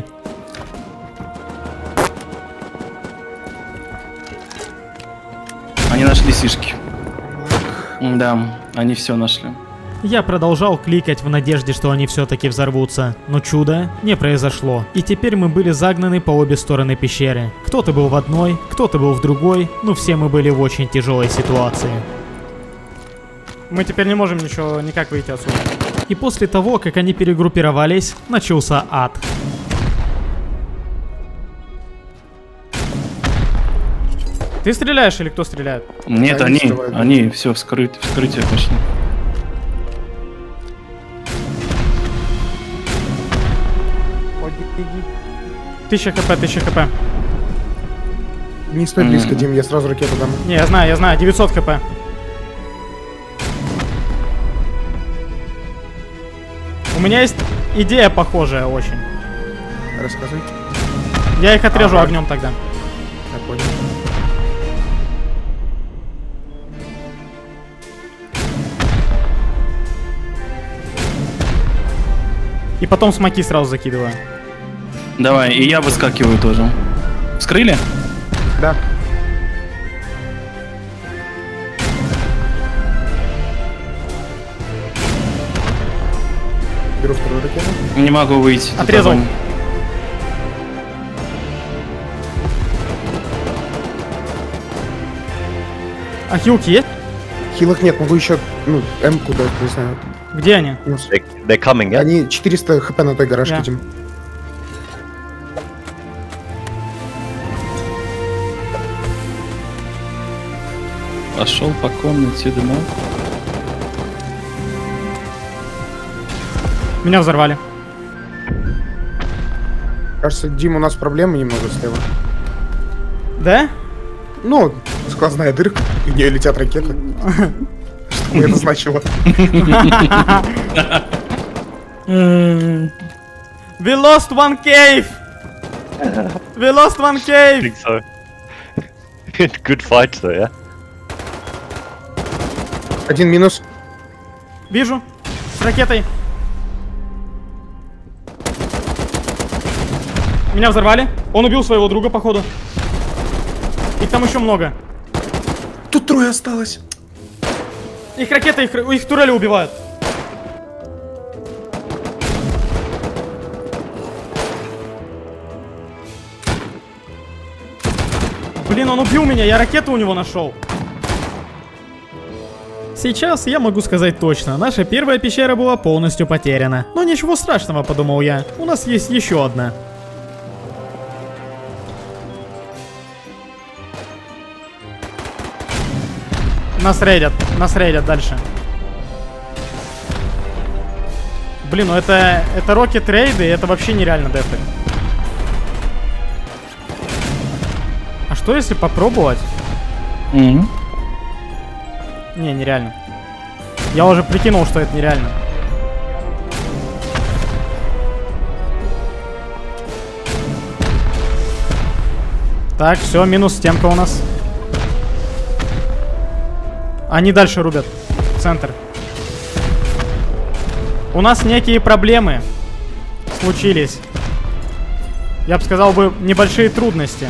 Они нашли сишки. Да, они все нашли. Я продолжал кликать в надежде, что они все-таки взорвутся, но чудо не произошло. И теперь мы были загнаны по обе стороны пещеры. Кто-то был в одной, кто-то был в другой, но все мы были в очень тяжелой ситуации. Мы теперь не можем ничего, никак выйти отсюда. И после того, как они перегруппировались, начался ад. Ты стреляешь или кто стреляет? Нет, они, они, они все, вскрыть, вскрытие пошли. Тысяча хп, тысяча хп. Не стой близко, Дим, я сразу ракету дам. Не, я знаю, я знаю, девятьсот хп. У меня есть идея похожая очень. Рассказывай. Я их отрежу ага. огнем тогда. Я понял. И потом смоки сразу закидываю. Давай, и я выскакиваю тоже. Вскрыли? Да. Беру вторую ракету. Не могу выйти. Отрезал. А хилки есть? Хилок нет, могу еще, ну, М-ку дать, не знаю. Где они? They, they're coming, yeah? Они четыреста хп на той гаражке, Yeah. Дим. Пошел по комнате дымок. Меня взорвали. Кажется, Дим, у нас проблемы немного слева. Да? Ну, сквозная дырка, и в нее летят ракеты. Что бы это значило? We lost one cave! We lost one I cave! think so. Good fight, though, yeah? Один минус. Вижу. С ракетой. Меня взорвали. Он убил своего друга, походу. Их там еще много. Тут трое осталось. Их ракеты, их, их турели убивают. Блин, он убил меня, я ракету у него нашел. Сейчас я могу сказать точно, наша первая пещера была полностью потеряна. Но ничего страшного, подумал я, у нас есть еще одна. Нас рейдят, нас рейдят дальше. Блин, ну это, это рокет рейды, это вообще нереально дефать. А что если попробовать? Mm-hmm. Не, нереально. Я уже прикинул, что это нереально. Так, все, минус стенка у нас. Они дальше рубят. Центр. У нас некие проблемы случились. Я бы сказал бы, небольшие трудности.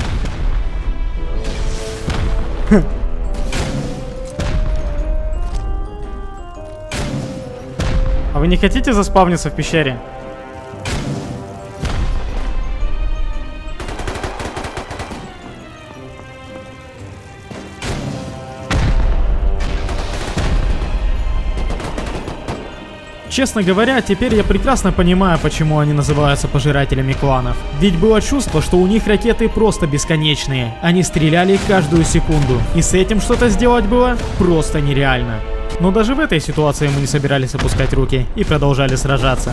А вы не хотите заспавниться в пещере? Честно говоря, теперь я прекрасно понимаю, почему они называются пожирателями кланов. Ведь было чувство, что у них ракеты просто бесконечные. Они стреляли каждую секунду. И с этим что-то сделать было просто нереально. Но даже в этой ситуации мы не собирались опускать руки и продолжали сражаться.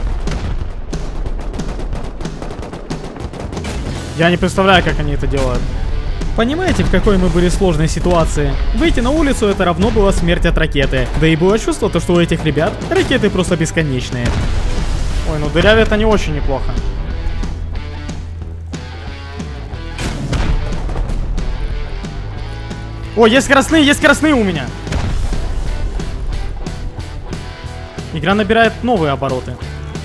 Я не представляю, как они это делают. Понимаете, в какой мы были сложной ситуации? Выйти на улицу — это равно было смерть от ракеты. Да и было чувство, то, что у этих ребят ракеты просто бесконечные. Ой, ну дырявят они очень неплохо. О, есть скоростные, есть скоростные у меня. Игра набирает новые обороты.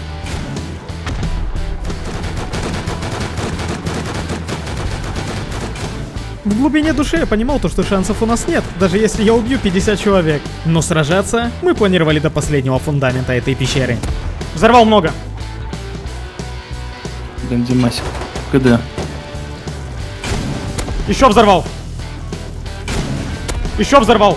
В глубине души я понимал то, что шансов у нас нет, даже если я убью пятьдесят человек. Но сражаться мы планировали до последнего фундамента этой пещеры. Взорвал много. Димасик. КД. Еще взорвал. Еще взорвал.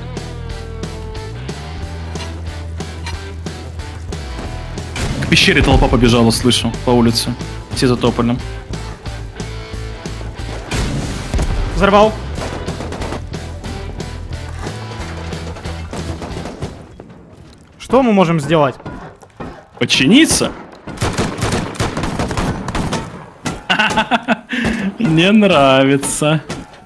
К пещере толпа побежала, слышу, по улице. Все за тополем. Взорвал. Что мы можем сделать? Починиться? Мне нравится.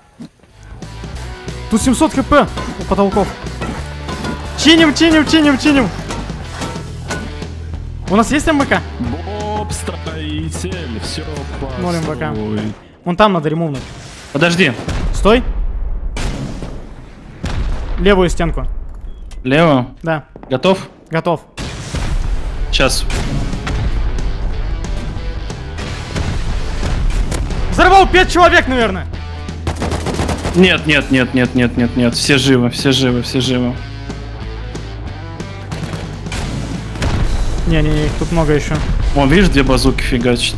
Тут семьсот хп у потолков. Чиним, чиним, чиним, чиним. У нас есть МВК? Боб, строитель, все ноль МВК. Вон там надо ремувнуть. Подожди. Стой. Левую стенку. Левую? Да. Готов? Готов. Сейчас. Взорвал пять человек, наверное. Нет, нет, нет, нет, нет, нет, нет. Все живы, все живы, все живы. Не-не-не, их тут много еще. Вон, видишь, две базуки фигачат.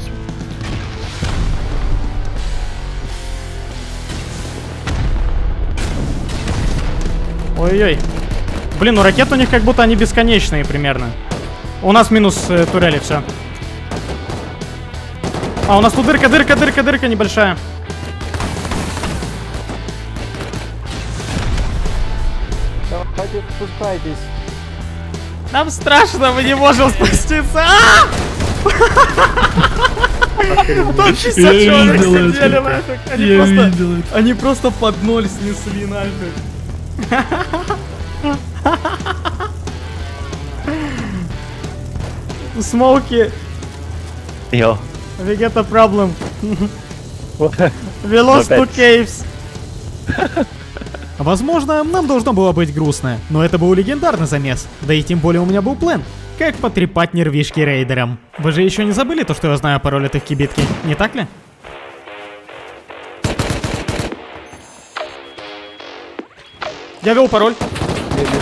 Ой-ой. Блин, ну ракеты у них как будто они бесконечные примерно. У нас минус э, турели, все. А, у нас тут дырка, дырка, дырка, дырка небольшая. Давайте спускайтесь. Нам страшно, мы не можем спуститься. Там шестьдесят человек сидели нафиг. Они просто, они просто под ноль снесли нафиг. Смоки. Yo. We get a problem. We lost two caves. Возможно, нам должно было быть грустно, но это был легендарный замес. Да и тем более у меня был план. Как потрепать нервишки рейдерам. Вы же еще не забыли то, что я знаю пароль от их кибитки, не так ли? Я вел пароль. Я вижу.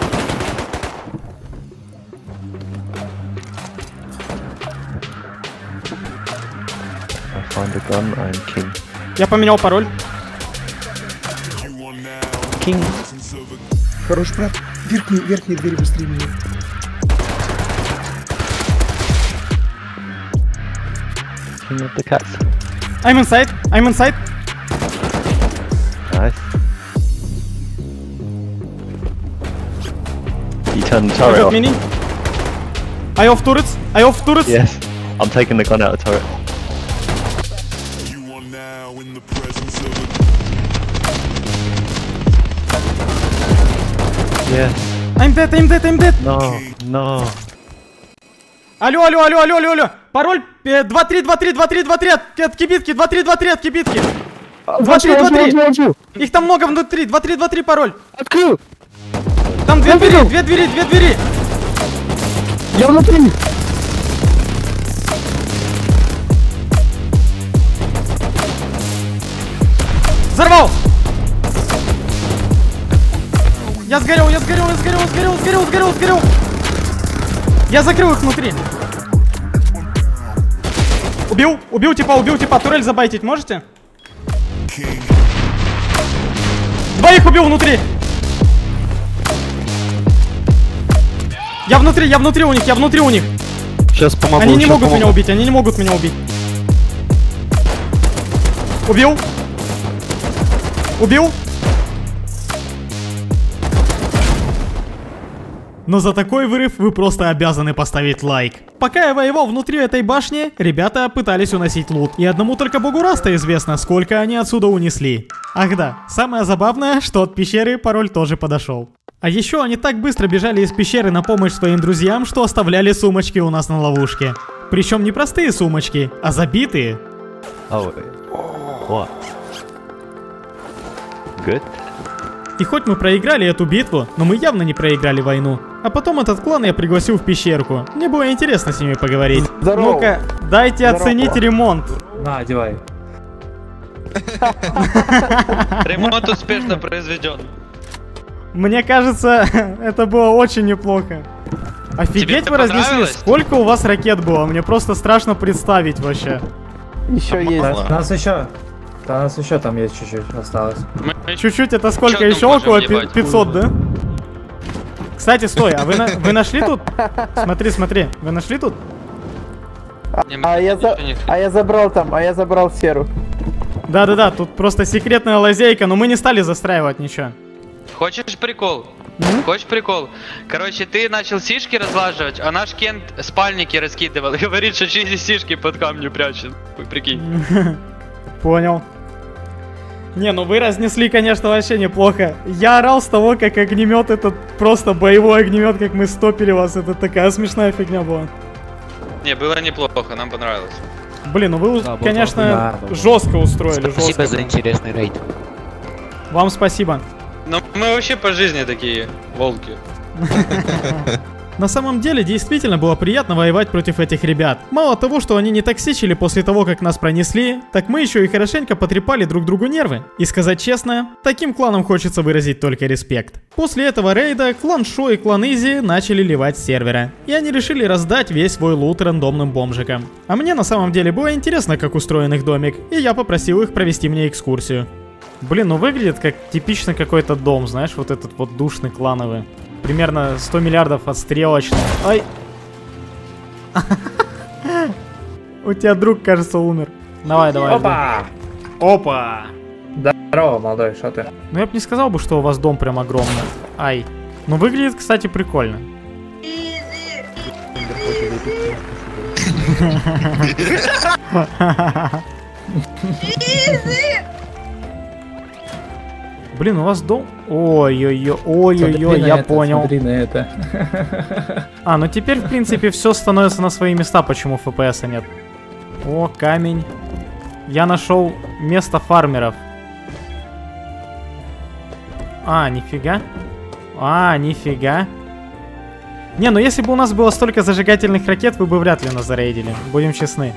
I found a gun, I'm king. Я поменял пароль. King. Хорош, брат. Верхние, верхние двери быстрее меня. King of the cats. I'm inside. I'm inside. Nice. You turned the turret off. Mini. I off turrets. I off turrets. Yes. I'm taking the gun out of the turret. Yes. I'm dead, I'm dead, I'm dead. No, no. Алло, алло, алло, алло, алло, алло. Пароль два три два три два три два три от, от кибитки, два три два три от кибитки. два три два три. Их там много внутри. два три два три пароль. Открыл. Там две двери, две двери, две двери. Я внутри. Взорвал. Я сгорел, я сгорел, я сгорел, сгорел, сгорел, сгорел, сгорел. Я закрыл их внутри. Убил, убил типа, убил типа. Турель забайтить можете? Двоих убил внутри. Я внутри, я внутри у них, я внутри у них. Сейчас помогу. Они не сейчас могут помогу. меня убить, они не могут меня убить. Убил. Убил. Но за такой вырыв вы просто обязаны поставить лайк. Пока я воевал внутри этой башни, ребята пытались уносить лут. И одному только богу Раста известно, сколько они отсюда унесли. Ах да, самое забавное, что от пещеры пароль тоже подошел. А еще они так быстро бежали из пещеры на помощь своим друзьям, что оставляли сумочки у нас на ловушке. Причем не простые сумочки, а забитые. Oh, what? Good? И хоть мы проиграли эту битву, но мы явно не проиграли войну. А потом этот клан я пригласил в пещерку. Мне было интересно с ними поговорить. Ну-ка, дайте Здорово. оценить ремонт. На, одевай. Ремонт успешно произведен. Мне кажется, это было очень неплохо. Офигеть, вы разнесли. Сколько у вас ракет было? Мне просто страшно представить вообще. Еще есть. У нас еще. У нас еще там есть чуть-чуть осталось. Чуть-чуть это сколько? Еще около пятьсот, да? Кстати, стой, а вы, на, вы нашли тут? Смотри, смотри, вы нашли тут? А, а, я за, а я забрал там, а я забрал серу. Да-да-да, тут просто секретная лазейка, но мы не стали застраивать ничего. Хочешь прикол? Mm-hmm. Хочешь прикол? Короче, ты начал сишки разлаживать, а наш Кент спальники раскидывал и говорит, что чизи сишки под камнем прячет. Прикинь. Понял. Не, ну вы разнесли, конечно, вообще неплохо. Я орал с того, как огнемет этот просто боевой огнемет, как мы стопили вас. Это такая смешная фигня была. Не, было неплохо, нам понравилось. Блин, ну вы, да, конечно, да, жестко устроили. Спасибо жестко. за интересный рейд. Вам спасибо. Ну мы вообще по жизни такие волки. На самом деле, действительно было приятно воевать против этих ребят. Мало того, что они не токсичили после того, как нас пронесли, так мы еще и хорошенько потрепали друг другу нервы. И сказать честно, таким кланам хочется выразить только респект. После этого рейда клан Шо и клан Изи начали ливать с сервера. И они решили раздать весь свой лут рандомным бомжикам. А мне на самом деле было интересно, как устроен их домик, и я попросил их провести мне экскурсию. Блин, ну выглядит как типичный какой-то дом, знаешь, вот этот вот душный клановый. Примерно сто миллиардов отстрелочных. Ай! У тебя друг, кажется, умер. Давай, давай. Опа! Опа! Здорово, молодой, что ты? Ну я бы не сказал бы, что у вас дом прям огромный. Ай. Ну выглядит, кстати, прикольно. Блин, у вас дом... Ой-ой-ой, ой-ой-ой, я это, понял. Смотри на это. А, ну теперь, в принципе, все становится на свои места, почему эф пи эс нет. О, камень. Я нашел место фармеров. А, нифига. А, нифига. Не, ну если бы у нас было столько зажигательных ракет, вы бы вряд ли нас зарейдили. Будем честны.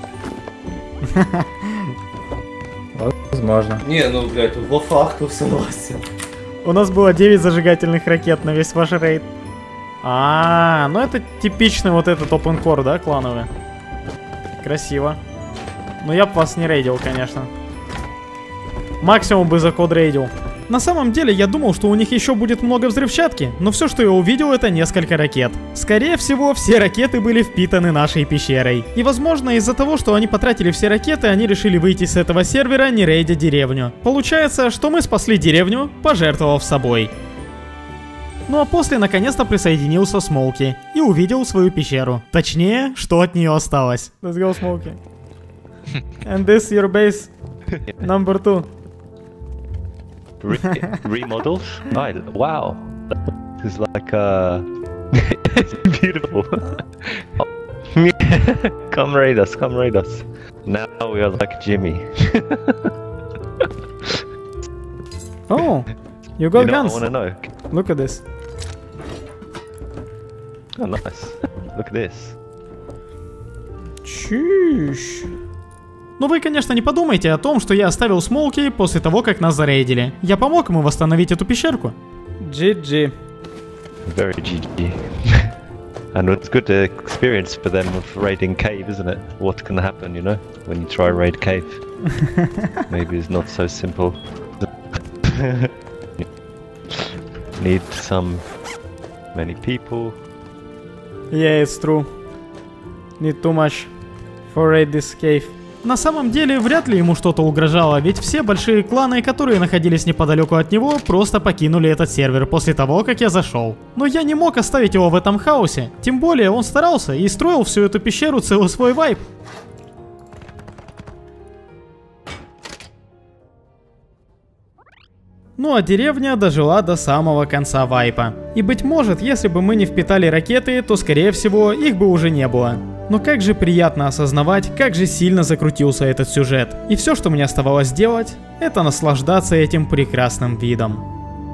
Возможно. Не, ну, блядь, по факту согласен. У нас было девять зажигательных ракет на весь ваш рейд. А, ну это типичный вот этот open core, да, клановый? Красиво. Но я бы вас не рейдил, конечно. Максимум бы за код рейдил. На самом деле, я думал, что у них еще будет много взрывчатки, но все, что я увидел, это несколько ракет. Скорее всего, все ракеты были впитаны нашей пещерой. И возможно, из-за того, что они потратили все ракеты, они решили выйти с этого сервера, не рейдя деревню. Получается, что мы спасли деревню, пожертвовав собой. Ну а после, наконец-то, присоединился Смоуки и увидел свою пещеру. Точнее, что от нее осталось. Let's go, Smokey. And this your base number two. Re remodels? Oh, wow. This is like uh it's beautiful. Come raid us, come raid us. Now we are like Jimmy. Oh, you got you know, guns. I wanna know. Look at this. Oh, nice. Look at this. Чушь. Ну вы, конечно, не подумайте о том, что я оставил Смоуки после того, как нас зарейдили. Я помог ему восстановить эту пещерку. джи джи. Very G G. And it's good experience for them of raiding cave, isn't it? What can happen, you know, when you try raid cave? Maybe it's not so simple. Need some many people. Yeah, it's true. Need too much for raid this cave. На самом деле, вряд ли ему что-то угрожало, ведь все большие кланы, которые находились неподалеку от него, просто покинули этот сервер после того, как я зашел. Но я не мог оставить его в этом хаосе, тем более он старался и строил всю эту пещеру целый свой вайп. Ну а деревня дожила до самого конца вайпа. И быть может, если бы мы не впитали ракеты, то скорее всего их бы уже не было. Но как же приятно осознавать, как же сильно закрутился этот сюжет. И все, что мне оставалось делать, это наслаждаться этим прекрасным видом.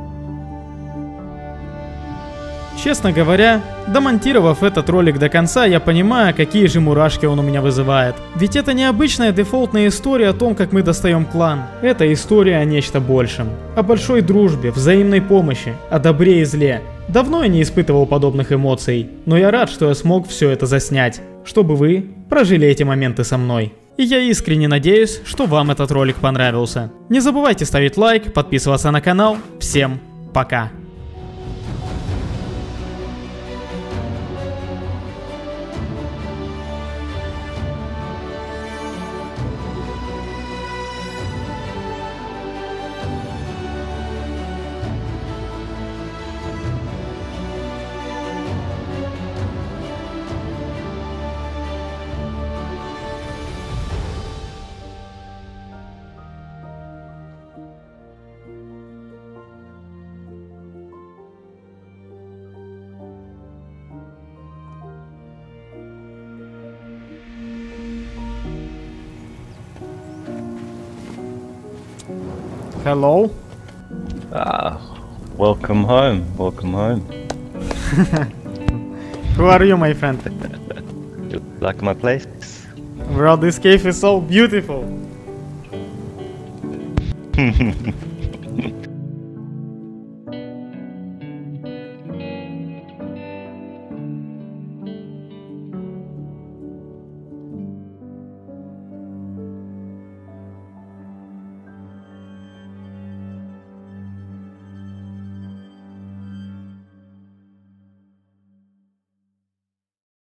Честно говоря, домонтировав этот ролик до конца, я понимаю, какие же мурашки он у меня вызывает. Ведь это не обычная дефолтная история о том, как мы достаем клан. Это история о нечто большем. О большой дружбе, взаимной помощи, о добре и зле. Давно я не испытывал подобных эмоций, но я рад, что я смог все это заснять, чтобы вы прожили эти моменты со мной. И я искренне надеюсь, что вам этот ролик понравился. Не забывайте ставить лайк, подписываться на канал. Всем пока! Hello? Ah, welcome home, welcome home. Who are you, my friend? You like my place? Bro, this cave is so beautiful.